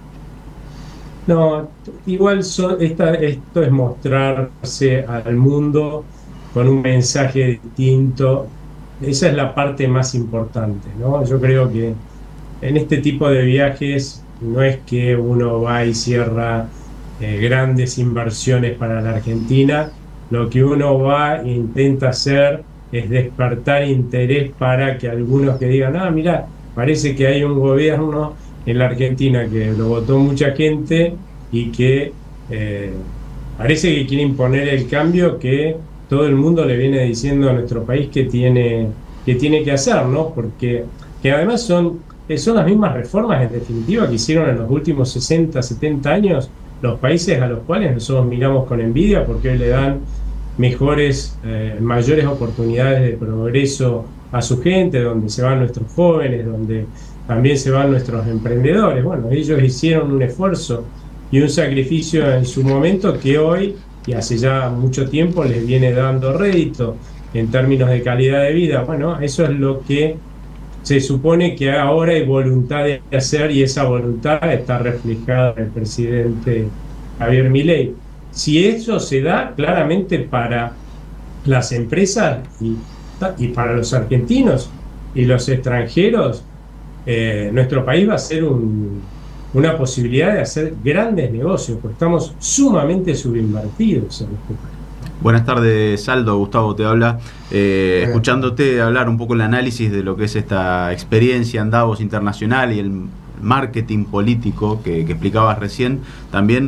No, igual so, esta, esto es mostrarse al mundo con un mensaje distinto. Esa es la parte más importante, ¿no? Yo creo que en este tipo de viajes no es que uno va y cierra eh, grandes inversiones para la Argentina. Lo que uno va e intenta hacer es despertar interés para que algunos que digan, ah, mira, parece que hay un gobierno en la Argentina que lo votó mucha gente y que eh, parece que quiere imponer el cambio que todo el mundo le viene diciendo a nuestro país que tiene que, tiene que hacer, ¿no? Porque que además son, son las mismas reformas en definitiva que hicieron en los últimos sesenta, setenta años los países a los cuales nosotros miramos con envidia porque hoy le dan mejores, eh, mayores oportunidades de progreso a su gente, donde se van nuestros jóvenes, donde también se van nuestros emprendedores. Bueno, ellos hicieron un esfuerzo y un sacrificio en su momento que hoy, y hace ya mucho tiempo, les viene dando rédito en términos de calidad de vida. Bueno, eso es lo que se supone que ahora hay voluntad de hacer y esa voluntad está reflejada en el presidente Javier Milei. Si eso se da claramente para las empresas y, y para los argentinos y los extranjeros, eh, nuestro país va a ser un, una posibilidad de hacer grandes negocios, porque estamos sumamente subinvertidos en este país. Buenas tardes, Saldo. Gustavo te habla. Eh, escuchándote hablar un poco el análisis de lo que es esta experiencia en Davos Internacional y el marketing político que, que explicabas recién, también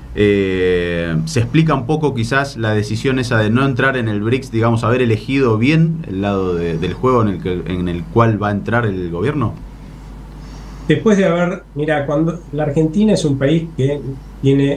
eh, se explica un poco quizás la decisión esa de no entrar en el BRICS, digamos, haber elegido bien el lado de, del juego en el, que, en el cual va a entrar el gobierno. Después de haber, mira, cuando la Argentina es un país que tiene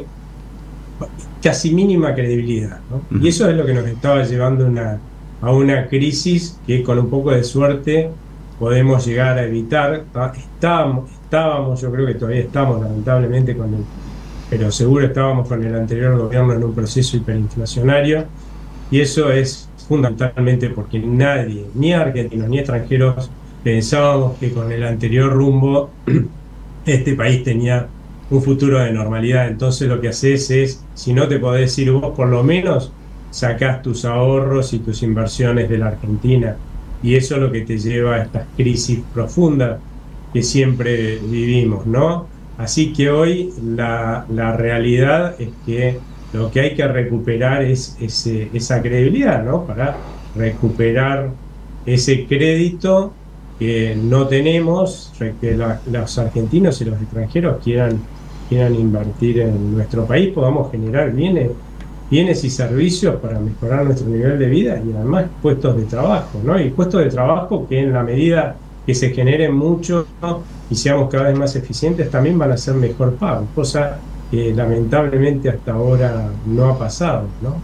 casi mínima credibilidad, ¿no? Uh-huh. Y eso es lo que nos estaba llevando una, a una crisis que con un poco de suerte podemos llegar a evitar. Estábamos, estábamos, yo creo que todavía estamos lamentablemente con el, pero seguro estábamos con el anterior gobierno en un proceso hiperinflacionario, y eso es fundamentalmente porque nadie, ni argentinos ni extranjeros, pensábamos que con el anterior rumbo este país tenía un futuro de normalidad. Entonces lo que haces es, si no te podés ir vos, por lo menos sacás tus ahorros y tus inversiones de la Argentina, y eso es lo que te lleva a estas crisis profundas que siempre vivimos, ¿no? Así que hoy la, la realidad es que lo que hay que recuperar es ese, esa credibilidad, ¿no? Para recuperar ese crédito que no tenemos, que la, los argentinos y los extranjeros quieran quieran invertir en nuestro país, podamos generar bienes, bienes y servicios para mejorar nuestro nivel de vida y además puestos de trabajo, ¿no? Y puestos de trabajo que en la medida que se generen mucho, ¿no? Y seamos cada vez más eficientes, también van a ser mejor pagos, cosa que lamentablemente hasta ahora no ha pasado, ¿no?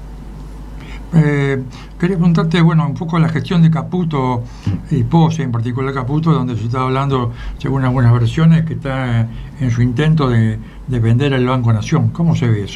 Eh, quería preguntarte, bueno, un poco la gestión de Caputo y Pose, en particular Caputo, donde se está hablando, según algunas versiones, que está en su intento de, de vender el Banco Nación. ¿Cómo se ve eso?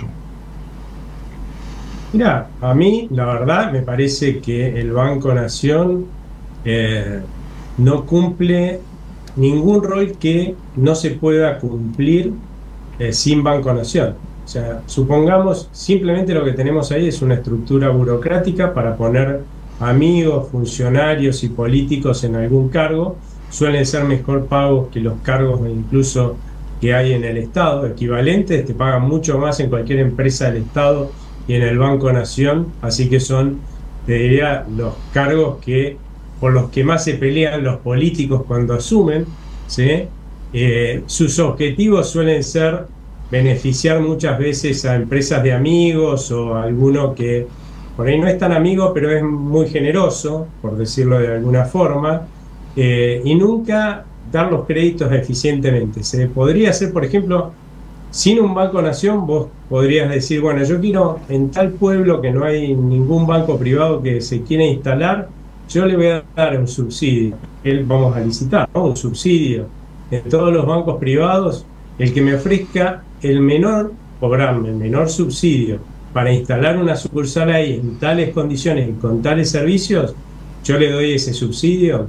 Mira, a mí, la verdad, me parece que el Banco Nación eh, no cumple ningún rol que no se pueda cumplir eh, sin Banco Nación. O sea, supongamos, simplemente lo que tenemos ahí es una estructura burocrática para poner amigos, funcionarios y políticos en algún cargo. Suelen ser mejor pagos que los cargos incluso que hay en el Estado, equivalentes, te pagan mucho más en cualquier empresa del Estado y en el Banco Nación, así que son, te diría, los cargos que por los que más se pelean los políticos cuando asumen, ¿sí? Eh, sus objetivos suelen ser beneficiar muchas veces a empresas de amigos o a alguno que por ahí no es tan amigo, pero es muy generoso, por decirlo de alguna forma, eh, y nunca dar los créditos eficientemente. Se podría hacer, por ejemplo, Sin un banco nación vos podrías decir, bueno, yo quiero en tal pueblo que no hay ningún banco privado que se quiera instalar, yo le voy a dar un subsidio, él vamos a licitar, ¿no? Un subsidio en todos los bancos privados, el que me ofrezca el menor, cobrarme el menor subsidio para instalar una sucursal ahí en tales condiciones y con tales servicios, yo le doy ese subsidio.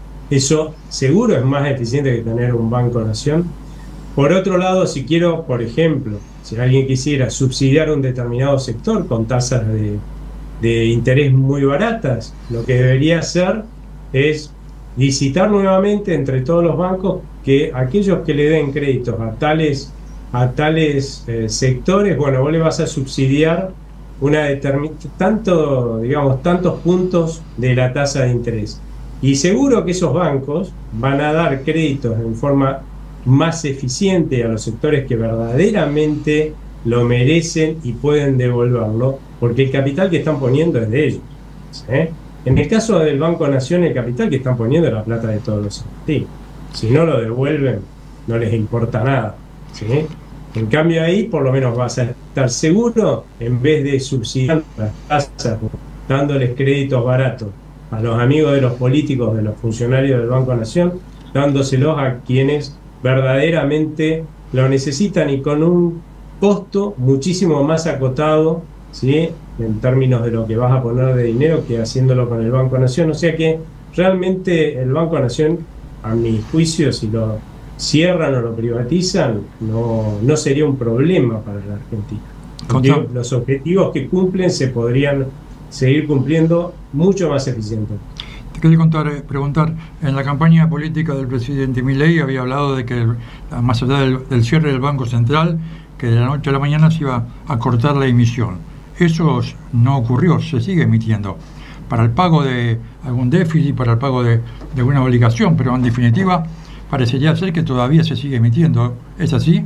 Eso seguro es más eficiente que tener un banco nación. Por otro lado, si quiero, por ejemplo, si alguien quisiera subsidiar un determinado sector con tasas de, de interés muy baratas, lo que debería hacer es licitar nuevamente entre todos los bancos que aquellos que le den créditos a tales, a tales eh, sectores, bueno, vos le vas a subsidiar una determin- tanto, digamos, tantos puntos de la tasa de interés. Y seguro que esos bancos van a dar créditos en forma más eficiente a los sectores que verdaderamente lo merecen y pueden devolverlo, porque el capital que están poniendo es de ellos, ¿sí? En el caso del Banco Nación, el capital que están poniendo es la plata de todos los argentinos. Si no lo devuelven, no les importa nada, ¿sí? En cambio ahí por lo menos vas a estar seguro, en vez de subsidiar las tasas, dándoles créditos baratos a los amigos de los políticos, de los funcionarios del Banco Nación, dándoselos a quienes verdaderamente lo necesitan y con un costo muchísimo más acotado, ¿sí? En términos de lo que vas a poner de dinero que haciéndolo con el Banco Nación. O sea que realmente el Banco Nación, a mi juicio, si lo cierran o lo privatizan, no, no sería un problema para la Argentina. Porque los objetivos que cumplen se podrían seguir cumpliendo mucho más eficiente. Te quería contar, eh, preguntar, en la campaña política del presidente Milei había hablado de que, el, más allá del, del cierre del Banco Central, que de la noche a la mañana se iba a cortar la emisión. Eso no ocurrió, se sigue emitiendo para el pago de algún déficit, para el pago de, de alguna obligación, pero en definitiva parecería ser que todavía se sigue emitiendo. ¿Es así?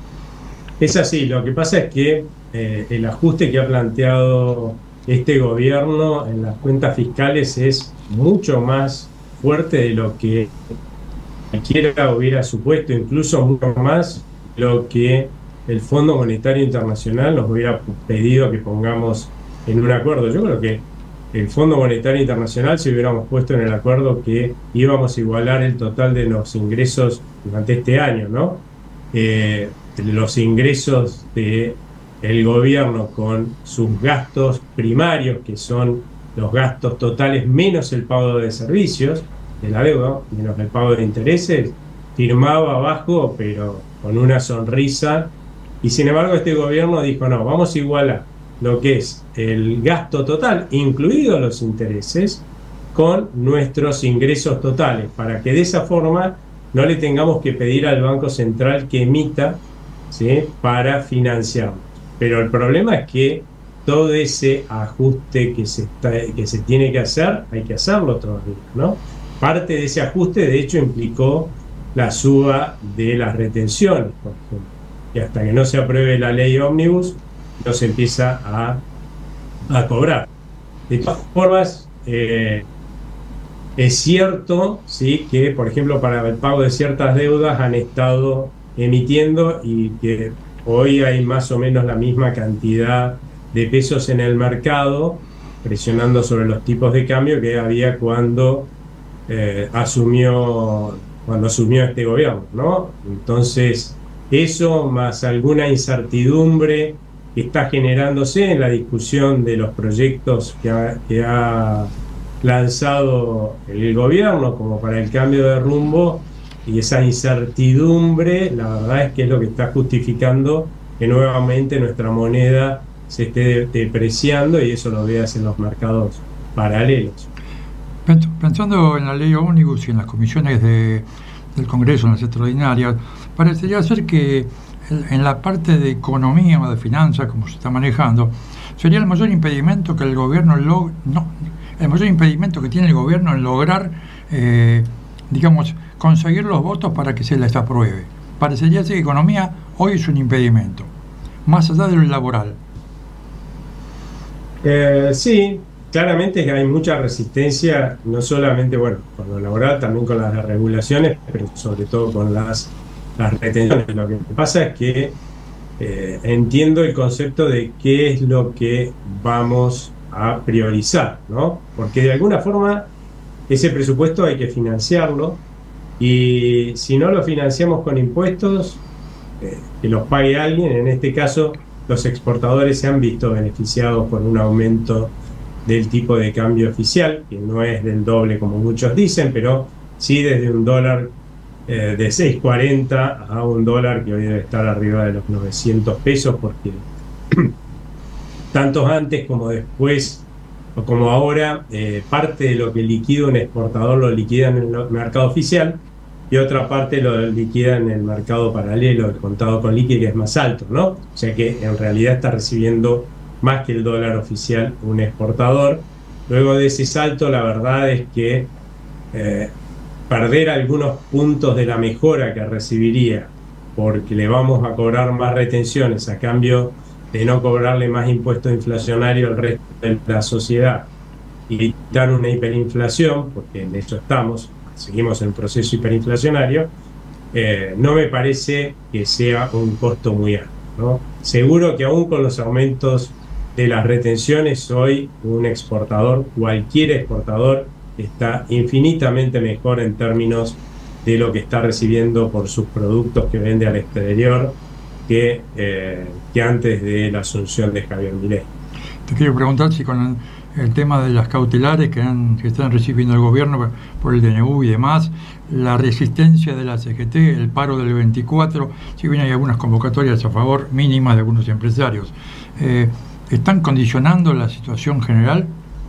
Es así. Lo que pasa es que eh, el ajuste que ha planteado este gobierno en las cuentas fiscales es mucho más fuerte de lo que cualquiera hubiera supuesto, incluso mucho más lo que el Fondo Monetario Internacional nos hubiera pedido que pongamos en un acuerdo. Yo creo que el Fondo Monetario Internacional, si hubiéramos puesto en el acuerdo que íbamos a igualar el total de los ingresos durante este año, ¿no? Eh, los ingresos de el gobierno con sus gastos primarios, que son los gastos totales menos el pago de servicios de la deuda, menos el pago de intereses, firmaba abajo, pero con una sonrisa. Y sin embargo este gobierno dijo, no, vamos a igualar lo que es el gasto total, incluidos los intereses, con nuestros ingresos totales, para que de esa forma no le tengamos que pedir al Banco Central que emita, ¿sí?, para financiarlo. Pero el problema es que todo ese ajuste que se, está, que se tiene que hacer, hay que hacerlo todavía, ¿no? Parte de ese ajuste, de hecho, implicó la suba de las retenciones, por ejemplo. Y hasta que no se apruebe la ley ómnibus, no se empieza a, a cobrar. De todas formas, eh, es cierto, ¿sí?, que, por ejemplo, para el pago de ciertas deudas han estado emitiendo y que hoy hay más o menos la misma cantidad de pesos en el mercado presionando sobre los tipos de cambio que había cuando eh, asumió cuando asumió este gobierno, ¿no? Entonces, eso más alguna incertidumbre que está generándose en la discusión de los proyectos que ha, que ha lanzado el gobierno como para el cambio de rumbo, y esa incertidumbre, la verdad es que es lo que está justificando que nuevamente nuestra moneda se esté depreciando, y eso lo veas en los mercados paralelos. Pensando en la ley ómnibus y en las comisiones de, del Congreso, en las extraordinarias, parecería ser que en la parte de economía o de finanzas, como se está manejando, sería el mayor impedimento que el gobierno log no, el mayor impedimento que tiene el gobierno en lograr, eh, digamos, conseguir los votos para que se les apruebe. Parecería ser que economía hoy es un impedimento, más allá de lo laboral. Eh, sí, claramente hay mucha resistencia, no solamente, bueno, con lo laboral, también con las regulaciones, pero sobre todo con las, las retenciones. Lo que pasa es que eh, entiendo el concepto de qué es lo que vamos a priorizar, ¿no? Porque de alguna forma ese presupuesto hay que financiarlo, y si no lo financiamos con impuestos, eh, que los pague alguien. En este caso, los exportadores se han visto beneficiados por un aumento del tipo de cambio oficial, que no es del doble como muchos dicen, pero sí desde un dólar eh, de seis cuarenta a un dólar que hoy debe estar arriba de los novecientos pesos, porque tanto antes como después, o como ahora, eh, parte de lo que liquida un exportador lo liquida en el mercado oficial, y otra parte lo liquida en el mercado paralelo, el contado con liqui, que es más alto, ¿no? O sea que en realidad está recibiendo más que el dólar oficial un exportador. Luego de ese salto, la verdad es que eh, perder algunos puntos de la mejora que recibiría, porque le vamos a cobrar más retenciones a cambio de no cobrarle más impuesto inflacionario al resto de la sociedad, y evitar una hiperinflación, porque en eso estamos, seguimos en proceso hiperinflacionario, eh, no me parece que sea un costo muy alto, ¿no? Seguro que aún con los aumentos de las retenciones, hoy un exportador, cualquier exportador, está infinitamente mejor en términos de lo que está recibiendo por sus productos que vende al exterior que, eh, que antes de la asunción de Javier Milei. Te quiero preguntar si con el, el tema de las cautelares que, han, que están recibiendo el gobierno por el D N U y demás, la resistencia de la C G T, el paro del veinticuatro, si bien hay algunas convocatorias a favor mínimas de algunos empresarios, eh, ¿están condicionando la situación general?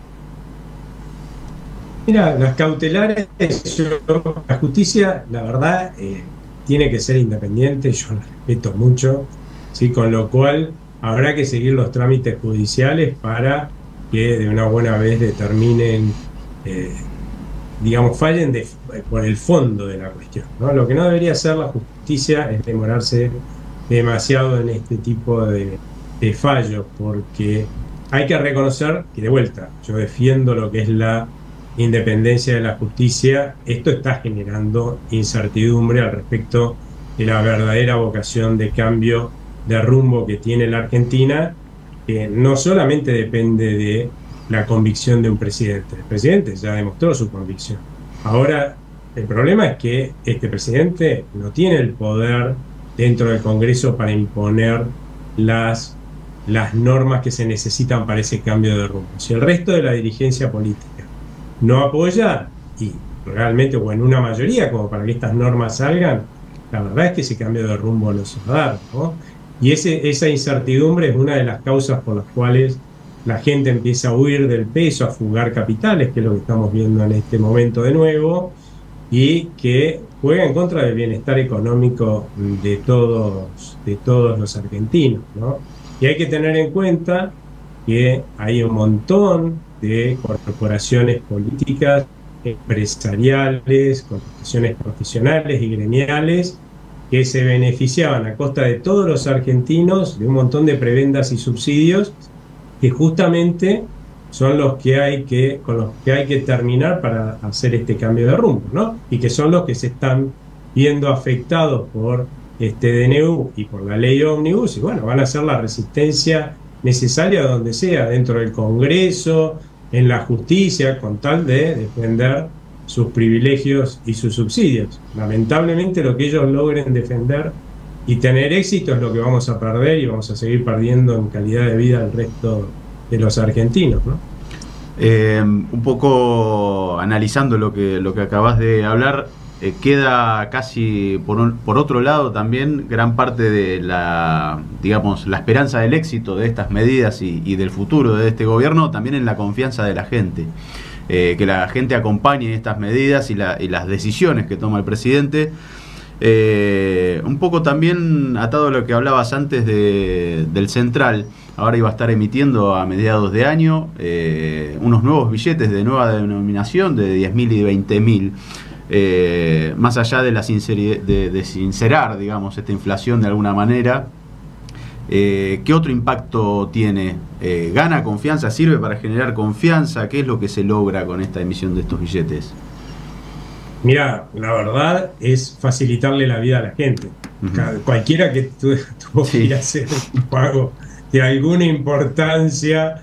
Mira, las cautelares, yo, la justicia, la verdad, eh, tiene que ser independiente, yo la respeto mucho, ¿sí? Con lo cual habrá que seguir los trámites judiciales para que de una buena vez determinen, eh, digamos, fallen de, por el fondo de la cuestión, ¿no? Lo que no debería hacer la justicia es demorarse demasiado en este tipo de, de fallos, porque hay que reconocer que, de vuelta, yo defiendo lo que es la independencia de la justicia. Esto está generando incertidumbre al respecto de la verdadera vocación de cambio de rumbo que tiene la Argentina, que no solamente depende de la convicción de un presidente. El presidente ya demostró su convicción. Ahora, el problema es que este presidente no tiene el poder dentro del Congreso para imponer las, las normas que se necesitan para ese cambio de rumbo. Si el resto de la dirigencia política no apoya, y realmente, o en una mayoría, como para que estas normas salgan, la verdad es que ese cambio de rumbo no se va a dar, ¿no? Y ese, esa incertidumbre es una de las causas por las cuales la gente empieza a huir del peso, a fugar capitales, que es lo que estamos viendo en este momento de nuevo, y que juega en contra del bienestar económico de todos, de todos los argentinos, ¿no? Y hay que tener en cuenta que hay un montón de corporaciones políticas, empresariales, corporaciones profesionales y gremiales que se beneficiaban a costa de todos los argentinos de un montón de prebendas y subsidios que justamente son los que hay que, con los que hay que terminar para hacer este cambio de rumbo, ¿no? Y que son los que se están viendo afectados por este D N U y por la ley ómnibus, y bueno, van a hacer la resistencia necesaria donde sea, dentro del Congreso, en la justicia, con tal de defender sus privilegios y sus subsidios. Lamentablemente, lo que ellos logren defender y tener éxito es lo que vamos a perder, y vamos a seguir perdiendo en calidad de vida al resto de los argentinos, ¿no? Eh, un poco analizando lo que, lo que acabas de hablar, eh, queda casi por, un, por otro lado también gran parte de la, digamos, la esperanza del éxito de estas medidas y, y del futuro de este gobierno también en la confianza de la gente. Eh, que la gente acompañe estas medidas y, la, y las decisiones que toma el presidente. Eh, un poco también atado a lo que hablabas antes de, del Central, ahora iba a estar emitiendo a mediados de año eh, unos nuevos billetes de nueva denominación de diez mil y de veinte mil. Eh, más allá de, la de, de sincerar, digamos, esta inflación de alguna manera, Eh, ¿qué otro impacto tiene? Eh, ¿Gana confianza? ¿Sirve para generar confianza? ¿Qué es lo que se logra con esta emisión de estos billetes? Mira, la verdad es facilitarle la vida a la gente. Uh-huh. Cualquiera que tu, tuvo sí. que ir a hacer un pago de alguna importancia,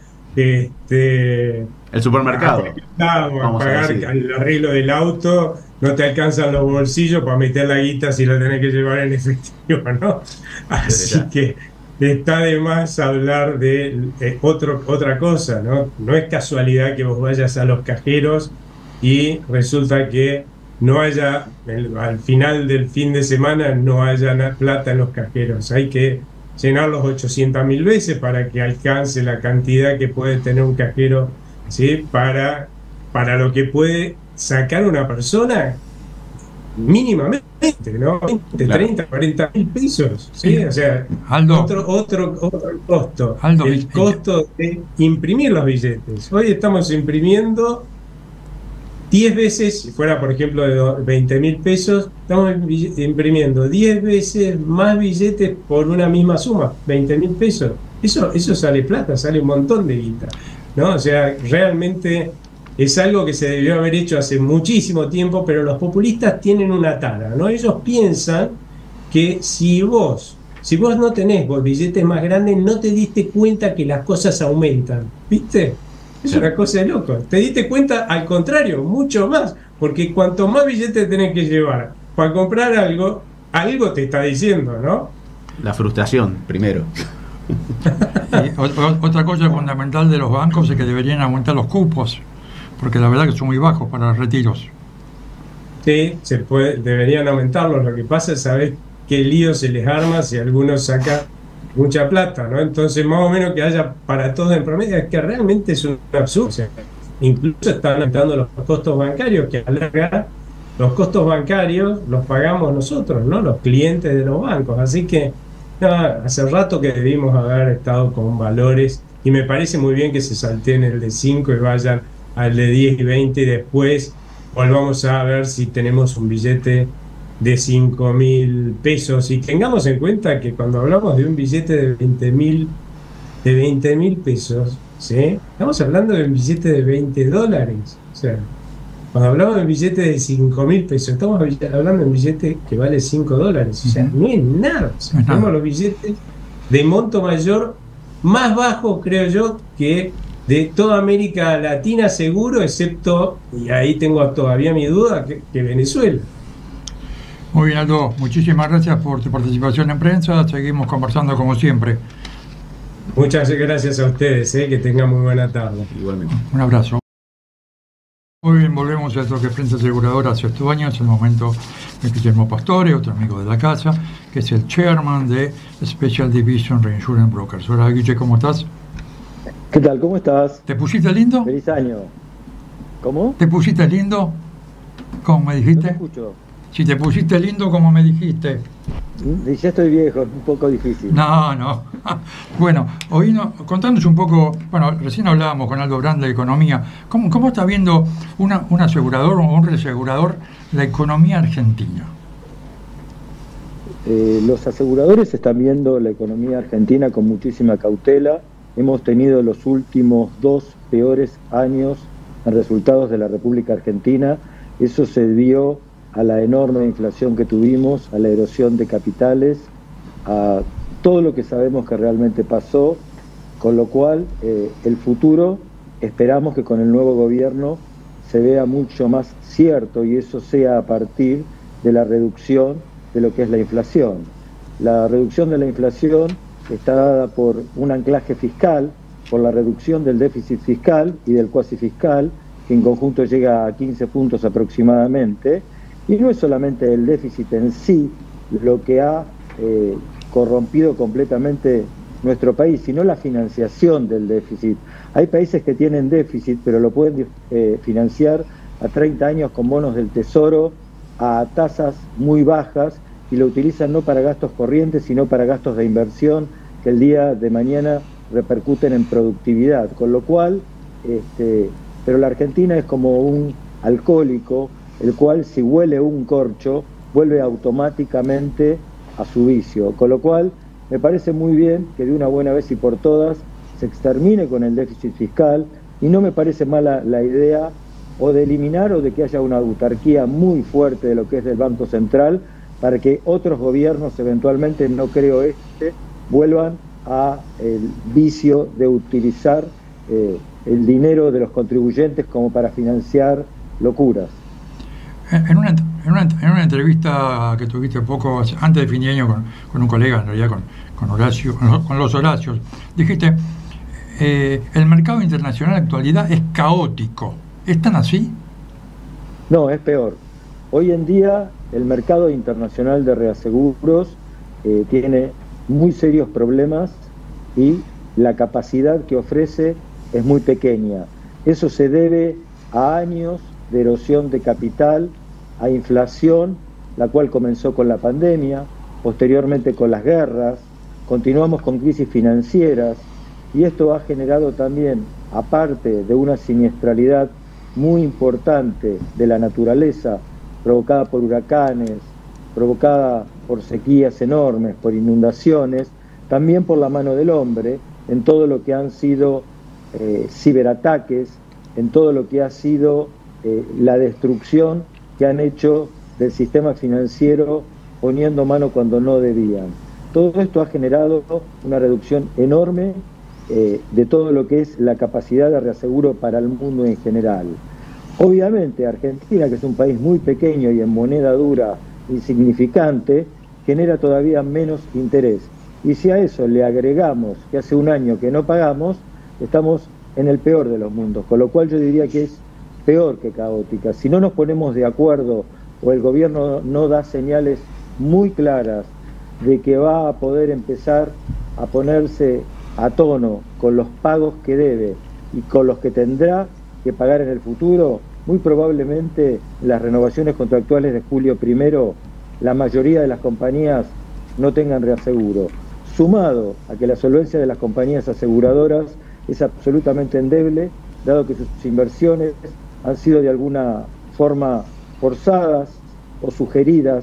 este, el supermercado, a, a pagar el arreglo del auto, no te alcanzan los bolsillos para meter la guita si la tenés que llevar en efectivo, ¿no? Así que está de más hablar de eh, otro, otra cosa, ¿no? No es casualidad que vos vayas a los cajeros y resulta que no haya, el, al final del fin de semana no haya plata en los cajeros. Hay que llenarlos ochocientas mil veces para que alcance la cantidad que puede tener un cajero, ¿sí? Para, para lo que puede sacar una persona mínimamente, ¿no? De claro. treinta, cuarenta mil pesos, ¿sí? O sea, Aldo, otro, otro, otro costo. Aldo, el costo de imprimir los billetes. Hoy estamos imprimiendo diez veces, si fuera por ejemplo de veinte mil pesos, estamos imprimiendo diez veces más billetes por una misma suma, veinte mil pesos. Eso, eso sale plata, sale un montón de guita, ¿no? O sea, realmente es algo que se debió haber hecho hace muchísimo tiempo, pero los populistas tienen una tara, ¿no? Ellos piensan que si vos, si vos no tenés vos billetes más grandes, no te diste cuenta que las cosas aumentan, ¿viste? Es una cosa de loco. Te diste cuenta, al contrario, mucho más, porque cuanto más billetes tenés que llevar para comprar algo, algo te está diciendo, ¿no? La frustración, primero. Y otra cosa fundamental de los bancos es que deberían aumentar los cupos, porque la verdad que son muy bajos para los retiros. Sí, se puede, deberían aumentarlos. Lo que pasa es saber qué lío se les arma si alguno saca mucha plata, ¿no? Entonces, más o menos que haya para todos en promedio, es que realmente es un absurdo. O sea, incluso están aumentando los costos bancarios, que a la larga los costos bancarios los pagamos nosotros, ¿no? Los clientes de los bancos. Así que, nada, hace rato que debimos haber estado con valores, y me parece muy bien que se salteen el de cinco y vayan al de diez y veinte, y después volvamos a ver si tenemos un billete de cinco mil pesos, y tengamos en cuenta que cuando hablamos de un billete de veinte mil de veinte mil pesos, ¿sí? Estamos hablando de un billete de veinte dólares. O sea, cuando hablamos de un billete de cinco mil pesos, estamos hablando de un billete que vale cinco dólares. O sea, no es nada. O sea, tenemos los billetes de monto mayor más bajo, creo yo, que de toda América Latina, seguro, excepto, y ahí tengo todavía mi duda, que, que Venezuela. Muy bien, Aldo, muchísimas gracias por tu participación en prensa. Seguimos conversando como siempre. Muchas gracias a ustedes, ¿eh? Que tengan muy buena tarde. Igualmente. Un abrazo. Muy bien, volvemos a Toque Frente Aseguradora Sexto Año. Es el momento de Guillermo Pastore, otro amigo de la casa, que es el chairman de Special Division Reinsurance Brokers. Hola, Guille, ¿cómo estás? ¿Qué tal? ¿Cómo estás? ¿Te pusiste lindo? Feliz año. ¿Cómo? ¿Te pusiste lindo? ¿Cómo me dijiste? No te escucho. Si te pusiste lindo, como me dijiste. Ya estoy viejo, es un poco difícil. No, no. Bueno, hoy no, contanos un poco, bueno, recién hablábamos con Aldo Brand de economía. ¿Cómo, cómo está viendo una, un asegurador o un reasegurador la economía argentina? Eh, los aseguradores están viendo la economía argentina con muchísima cautela. Hemos tenido los últimos dos peores años en resultados de la República Argentina. Eso se debió a la enorme inflación que tuvimos, a la erosión de capitales, a todo lo que sabemos que realmente pasó, con lo cual eh, el futuro esperamos que con el nuevo gobierno se vea mucho más cierto, y eso sea a partir de la reducción de lo que es la inflación. La reducción de la inflación está dada por un anclaje fiscal, por la reducción del déficit fiscal y del cuasi fiscal, que en conjunto llega a quince puntos aproximadamente. Y no es solamente el déficit en sí lo que ha eh, corrompido completamente nuestro país, sino la financiación del déficit. Hay países que tienen déficit, pero lo pueden eh, financiar a treinta años con bonos del Tesoro a tasas muy bajas, y lo utilizan no para gastos corrientes, sino para gastos de inversión que el día de mañana repercuten en productividad. Con lo cual, este, pero la Argentina es como un alcohólico, el cual si huele un corcho, vuelve automáticamente a su vicio. Con lo cual, me parece muy bien que de una buena vez y por todas se extermine con el déficit fiscal, y no me parece mala la idea o de eliminar o de que haya una autarquía muy fuerte de lo que es del Banco Central, para que otros gobiernos, eventualmente, no creo este, vuelvan a el vicio de utilizar eh, el dinero de los contribuyentes como para financiar locuras. En una, en una, en una entrevista que tuviste poco antes de fin de año con, con un colega, en realidad con, con Horacio, con, con los Horacios, dijiste, eh, el mercado internacional en la actualidad es caótico. ¿Es tan así? No, es peor. Hoy en día el mercado internacional de reaseguros eh, tiene muy serios problemas y la capacidad que ofrece es muy pequeña. Eso se debe a años de erosión de capital, a inflación, la cual comenzó con la pandemia, posteriormente con las guerras, continuamos con crisis financieras, y esto ha generado también, aparte de una siniestralidad muy importante de la naturaleza, provocada por huracanes, provocada por sequías enormes, por inundaciones, también por la mano del hombre, en todo lo que han sido eh, ciberataques, en todo lo que ha sido eh, la destrucción que han hecho del sistema financiero poniendo mano cuando no debían. Todo esto ha generado una reducción enorme eh, de todo lo que es la capacidad de reaseguro para el mundo en general. Obviamente Argentina, que es un país muy pequeño y en moneda dura insignificante, genera todavía menos interés. Y si a eso le agregamos que hace un año que no pagamos, estamos en el peor de los mundos, con lo cual yo diría que es peor que caótica. Si no nos ponemos de acuerdo o el gobierno no da señales muy claras de que va a poder empezar a ponerse a tono con los pagos que debe y con los que tendrá que pagar en el futuro, muy probablemente las renovaciones contractuales de julio primero, la mayoría de las compañías no tengan reaseguro. Sumado a que la solvencia de las compañías aseguradoras es absolutamente endeble, dado que sus inversiones han sido de alguna forma forzadas o sugeridas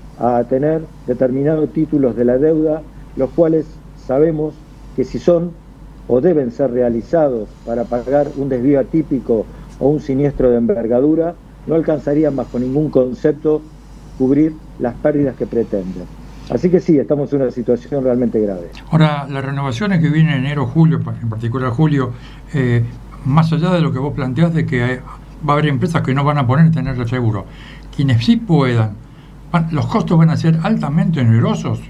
a tener determinados títulos de la deuda, los cuales sabemos que si son o deben ser realizados para pagar un desvío atípico o un siniestro de envergadura, no alcanzarían bajo ningún concepto cubrir las pérdidas que pretenden. Así que sí, estamos en una situación realmente grave. Ahora, las renovaciones que vienen en enero, julio, en particular julio, eh, más allá de lo que vos planteás de que hay, va a haber empresas que no van a poner tener el seguro, quienes sí puedan, van, los costos van a ser altamente onerosos.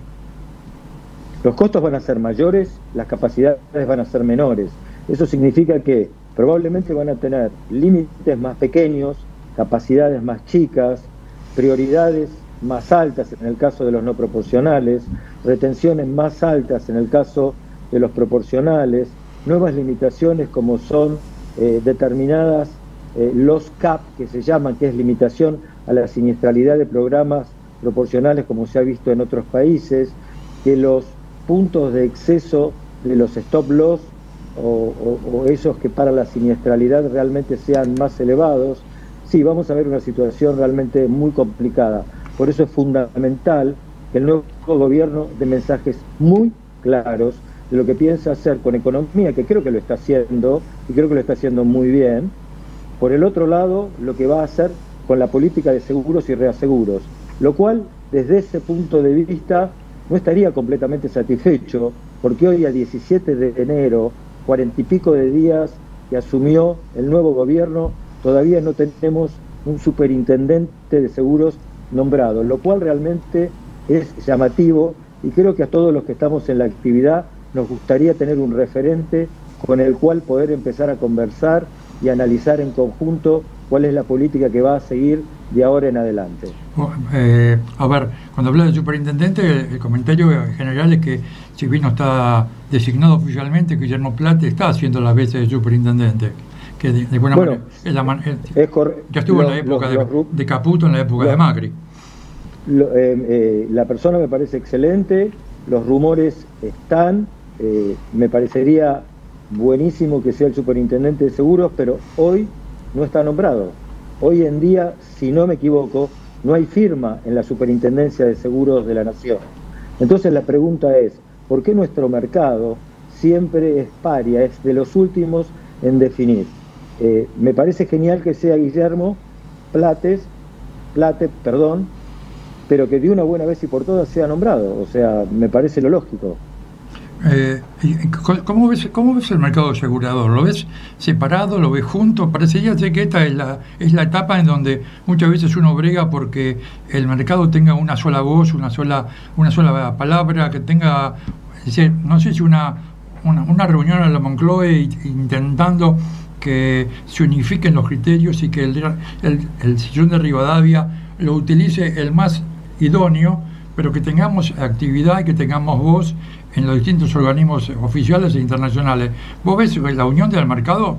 Los costos van a ser mayores, las capacidades van a ser menores. Eso significa que probablemente van a tener límites más pequeños, capacidades más chicas, prioridades más altas en el caso de los no proporcionales, retenciones más altas en el caso de los proporcionales, nuevas limitaciones como son eh, determinadas eh, los C A P, que se llaman, que es limitación a la siniestralidad de programas proporcionales como se ha visto en otros países, que los puntos de exceso de los stop loss o, o, o esos que para la siniestralidad realmente sean más elevados. Sí, vamos a ver una situación realmente muy complicada. Por eso es fundamental que el nuevo gobierno dé mensajes muy claros de lo que piensa hacer con economía, que creo que lo está haciendo, y creo que lo está haciendo muy bien. Por el otro lado, lo que va a hacer con la política de seguros y reaseguros, lo cual, desde ese punto de vista, no estaría completamente satisfecho, porque hoy a diecisiete de enero, cuarenta y pico de días que asumió el nuevo gobierno, todavía no tenemos un superintendente de seguros nombrado, lo cual realmente es llamativo, y creo que a todos los que estamos en la actividad nos gustaría tener un referente con el cual poder empezar a conversar y analizar en conjunto cuál es la política que va a seguir de ahora en adelante. Eh, a ver, cuando habla de superintendente, el, el comentario general es que si bien no está designado oficialmente, Guillermo Plate está haciendo las veces de superintendente, que de, de buena bueno, manera es la man, es ya estuvo los, en la época los, de, los, de Caputo, en la época los, de Macri. Lo, eh, eh, la persona me parece excelente, los rumores están, eh, me parecería buenísimo que sea el superintendente de seguros, pero hoy no está nombrado. Hoy en día, si no me equivoco, no hay firma en la Superintendencia de Seguros de la Nación. Entonces la pregunta es, ¿por qué nuestro mercado siempre es paria, es de los últimos en definir? Eh, me parece genial que sea Guillermo Plates, Plate, perdón, pero que de una buena vez y por todas sea nombrado. O sea, me parece lo lógico. Eh, ¿cómo, ves, ¿Cómo ves el mercado asegurador? ¿Lo ves separado? ¿Lo ves junto? Parecería ser que esta es la, es la etapa en donde muchas veces uno brega porque el mercado tenga una sola voz, una sola, una sola palabra, que tenga, es decir, no sé si una, una, una reunión a la Moncloa intentando que se unifiquen los criterios y que el, el, el sillón de Rivadavia lo utilice el más idóneo, pero que tengamos actividad y que tengamos voz en los distintos organismos oficiales e internacionales. ¿Vos ves la unión del mercado?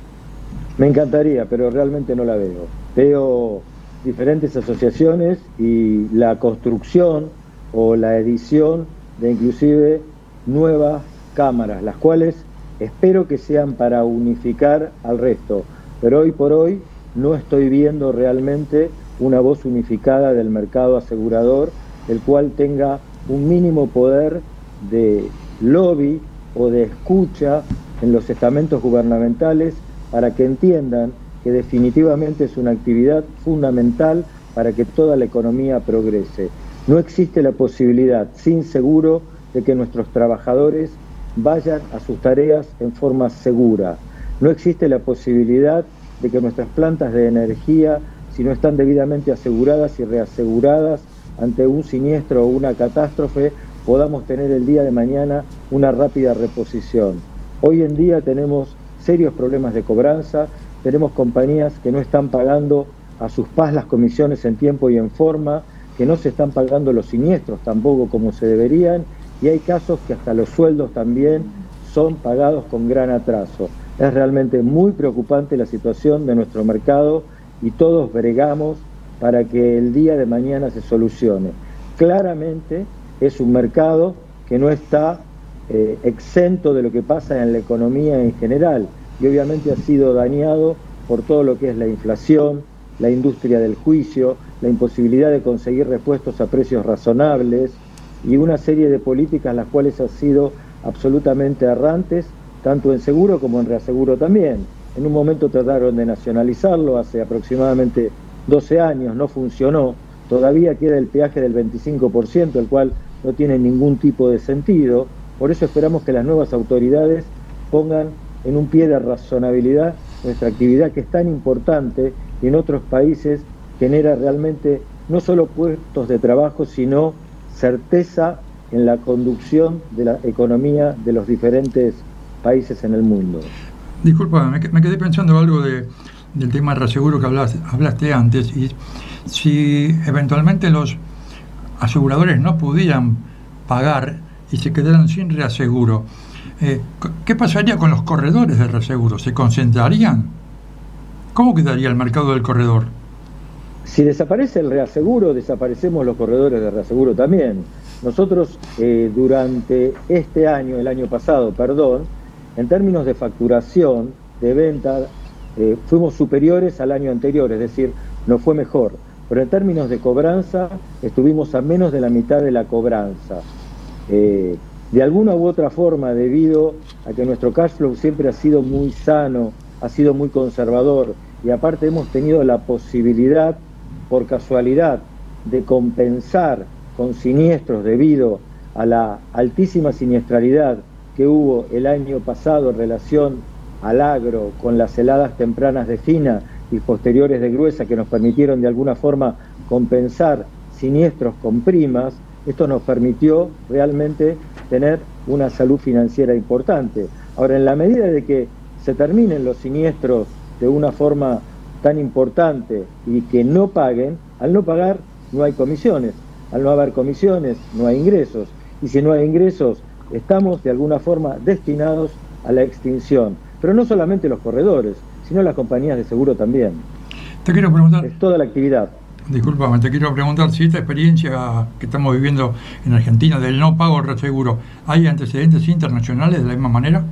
Me encantaría, pero realmente no la veo. Veo diferentes asociaciones y la construcción o la edición de inclusive nuevas cámaras, las cuales espero que sean para unificar al resto. Pero hoy por hoy no estoy viendo realmente una voz unificada del mercado asegurador, el cual tenga un mínimo poder de lobby o de escucha en los estamentos gubernamentales para que entiendan que definitivamente es una actividad fundamental para que toda la economía progrese. No existe la posibilidad sin seguro de que nuestros trabajadores vayan a sus tareas en forma segura. No existe la posibilidad de que nuestras plantas de energía, si no están debidamente aseguradas y reaseguradas ante un siniestro o una catástrofe, podamos tener el día de mañana una rápida reposición. Hoy en día tenemos serios problemas de cobranza, tenemos compañías que no están pagando a sus P A S las comisiones en tiempo y en forma, que no se están pagando los siniestros tampoco como se deberían, y hay casos que hasta los sueldos también son pagados con gran atraso. Es realmente muy preocupante la situación de nuestro mercado y todos bregamos para que el día de mañana se solucione. Claramente es un mercado que no está eh, exento de lo que pasa en la economía en general y obviamente ha sido dañado por todo lo que es la inflación, la industria del juicio, la imposibilidad de conseguir repuestos a precios razonables y una serie de políticas las cuales han sido absolutamente errantes, tanto en seguro como en reaseguro también. En un momento trataron de nacionalizarlo hace aproximadamente doce años, no funcionó, todavía queda el peaje del veinticinco por ciento, el cual no tiene ningún tipo de sentido. Por eso esperamos que las nuevas autoridades pongan en un pie de razonabilidad nuestra actividad, que es tan importante y en otros países genera realmente no solo puestos de trabajo, sino certeza en la conducción de la economía de los diferentes países en el mundo. Disculpa, me quedé pensando algo de, del tema de reaseguro que hablaste, hablaste antes, y si eventualmente los aseguradores no pudieran pagar y se quedaran sin reaseguro, eh, ¿qué pasaría con los corredores de reaseguro? ¿Se concentrarían? ¿Cómo quedaría el mercado del corredor? Si desaparece el reaseguro, desaparecemos los corredores de reaseguro también. Nosotros eh, durante este año, el año pasado, perdón, en términos de facturación, de venta, eh, fuimos superiores al año anterior, es decir, nos fue mejor. Pero en términos de cobranza, estuvimos a menos de la mitad de la cobranza. Eh, de alguna u otra forma, debido a que nuestro cash flow siempre ha sido muy sano, ha sido muy conservador, y aparte hemos tenido la posibilidad, por casualidad, de compensar con siniestros debido a la altísima siniestralidad que hubo el año pasado en relación al agro, con las heladas tempranas de fina y posteriores de gruesa que nos permitieron de alguna forma compensar siniestros con primas. Esto nos permitió realmente tener una salud financiera importante. Ahora, en la medida de que se terminen los siniestros de una forma tan importante y que no paguen, al no pagar no hay comisiones, al no haber comisiones no hay ingresos, y si no hay ingresos estamos de alguna forma destinados a la extinción. Pero no solamente los corredores, sino las compañías de seguro también. Te quiero preguntar, es toda la actividad. Disculpame, te quiero preguntar si esta experiencia que estamos viviendo en Argentina del no pago del reaseguro, ¿hay antecedentes internacionales de la misma manera?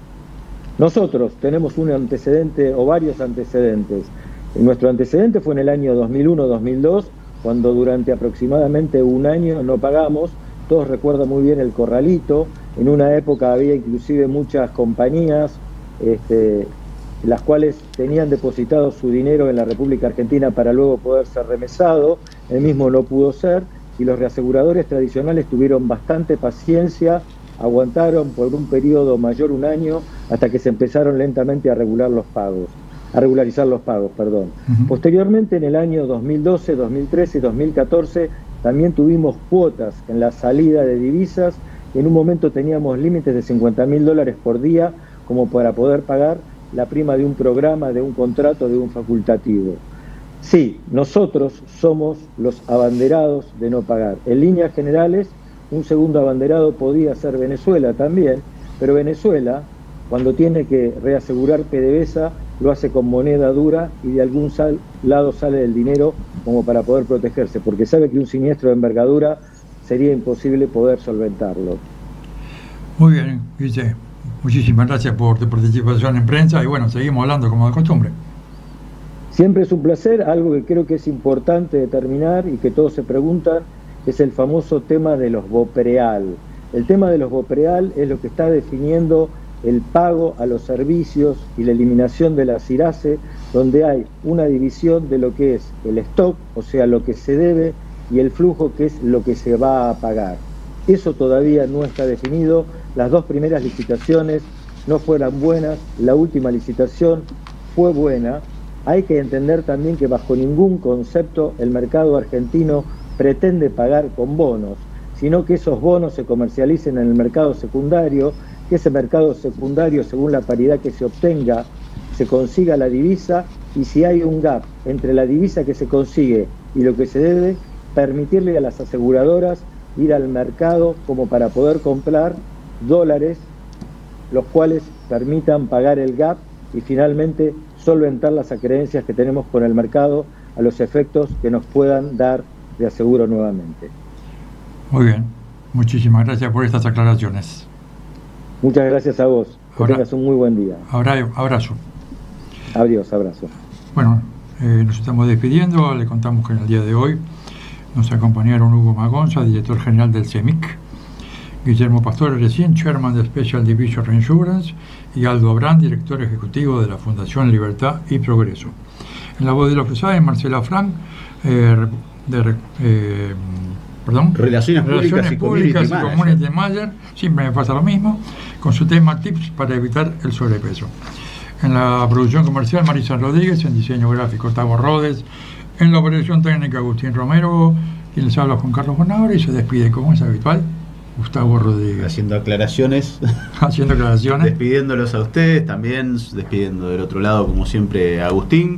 Nosotros tenemos un antecedente o varios antecedentes. Nuestro antecedente fue en el año dos mil uno dos mil dos, cuando durante aproximadamente un año no pagamos. Todos recuerdan muy bien el corralito. En una época había inclusive muchas compañías este, las cuales tenían depositado su dinero en la República Argentina para luego poder ser remesado, el mismo no pudo ser y los reaseguradores tradicionales tuvieron bastante paciencia, aguantaron por un periodo mayor un año hasta que se empezaron lentamente a regular los pagos, a regularizar los pagos, perdón. Uh-huh. Posteriormente, en el año dos mil doce, dos mil trece y dos mil catorce, también tuvimos cuotas en la salida de divisas. En un momento teníamos límites de cincuenta mil dólares por día como para poder pagar la prima de un programa, de un contrato, de un facultativo. Sí, nosotros somos los abanderados de no pagar. En líneas generales, un segundo abanderado podía ser Venezuela también, pero Venezuela, cuando tiene que reasegurar PDVSA, lo hace con moneda dura y de algún sal, lado sale el dinero como para poder protegerse, porque sabe que un siniestro de envergadura sería imposible poder solventarlo. Muy bien, Guille. Muchísimas gracias por tu participación en prensa y bueno, seguimos hablando como de costumbre. Siempre es un placer. Algo que creo que es importante determinar y que todos se preguntan es el famoso tema de los BOPREAL. El tema de los BOPREAL es lo que está definiendo el pago a los servicios y la eliminación de la CIRASE, donde hay una división de lo que es el stock, o sea, lo que se debe, y el flujo, que es lo que se va a pagar. Eso todavía no está definido. Las dos primeras licitaciones no fueron buenas, la última licitación fue buena. Hay que entender también que bajo ningún concepto el mercado argentino pretende pagar con bonos, sino que esos bonos se comercialicen en el mercado secundario, que ese mercado secundario, según la paridad que se obtenga, se consiga la divisa, y si hay un gap entre la divisa que se consigue y lo que se debe, permitirle a las aseguradoras ir al mercado como para poder comprar dólares, los cuales permitan pagar el gap y finalmente solventar las acreencias que tenemos con el mercado a los efectos que nos puedan dar de aseguro nuevamente. Muy bien, muchísimas gracias por estas aclaraciones. Muchas gracias a vos, que Ahora, tengas un muy buen día. Ahora, abrazo. Adiós, abrazo. Bueno, eh, nos estamos despidiendo. Le contamos que en el día de hoy nos acompañaron Hugo Magonza, director general del CEMIC, Guillermo Pastore recién, chairman de Special Division Reinsurance, y Aldo Abrán, director ejecutivo de la Fundación Libertad y Progreso. En la voz de los que saben, Marcela Frank, eh, de eh, perdón, Relaciones, Relaciones Públicas y Community, Community Manager, siempre me pasa lo mismo, con su tema Tips para evitar el sobrepeso. En la producción comercial, Marisa Rodríguez, en diseño gráfico, Gustavo Rodes, en la operación técnica, Agustín Romero, quien les habla, Juan Carlos Bonaura, y se despide, como es habitual, Gustavo Rodríguez. Haciendo aclaraciones. Haciendo aclaraciones. Despidiéndolos a ustedes, también despidiendo del otro lado, como siempre, a Agustín.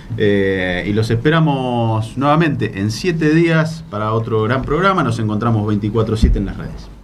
Eh, y los esperamos nuevamente en siete días para otro gran programa. Nos encontramos veinticuatro siete en las redes.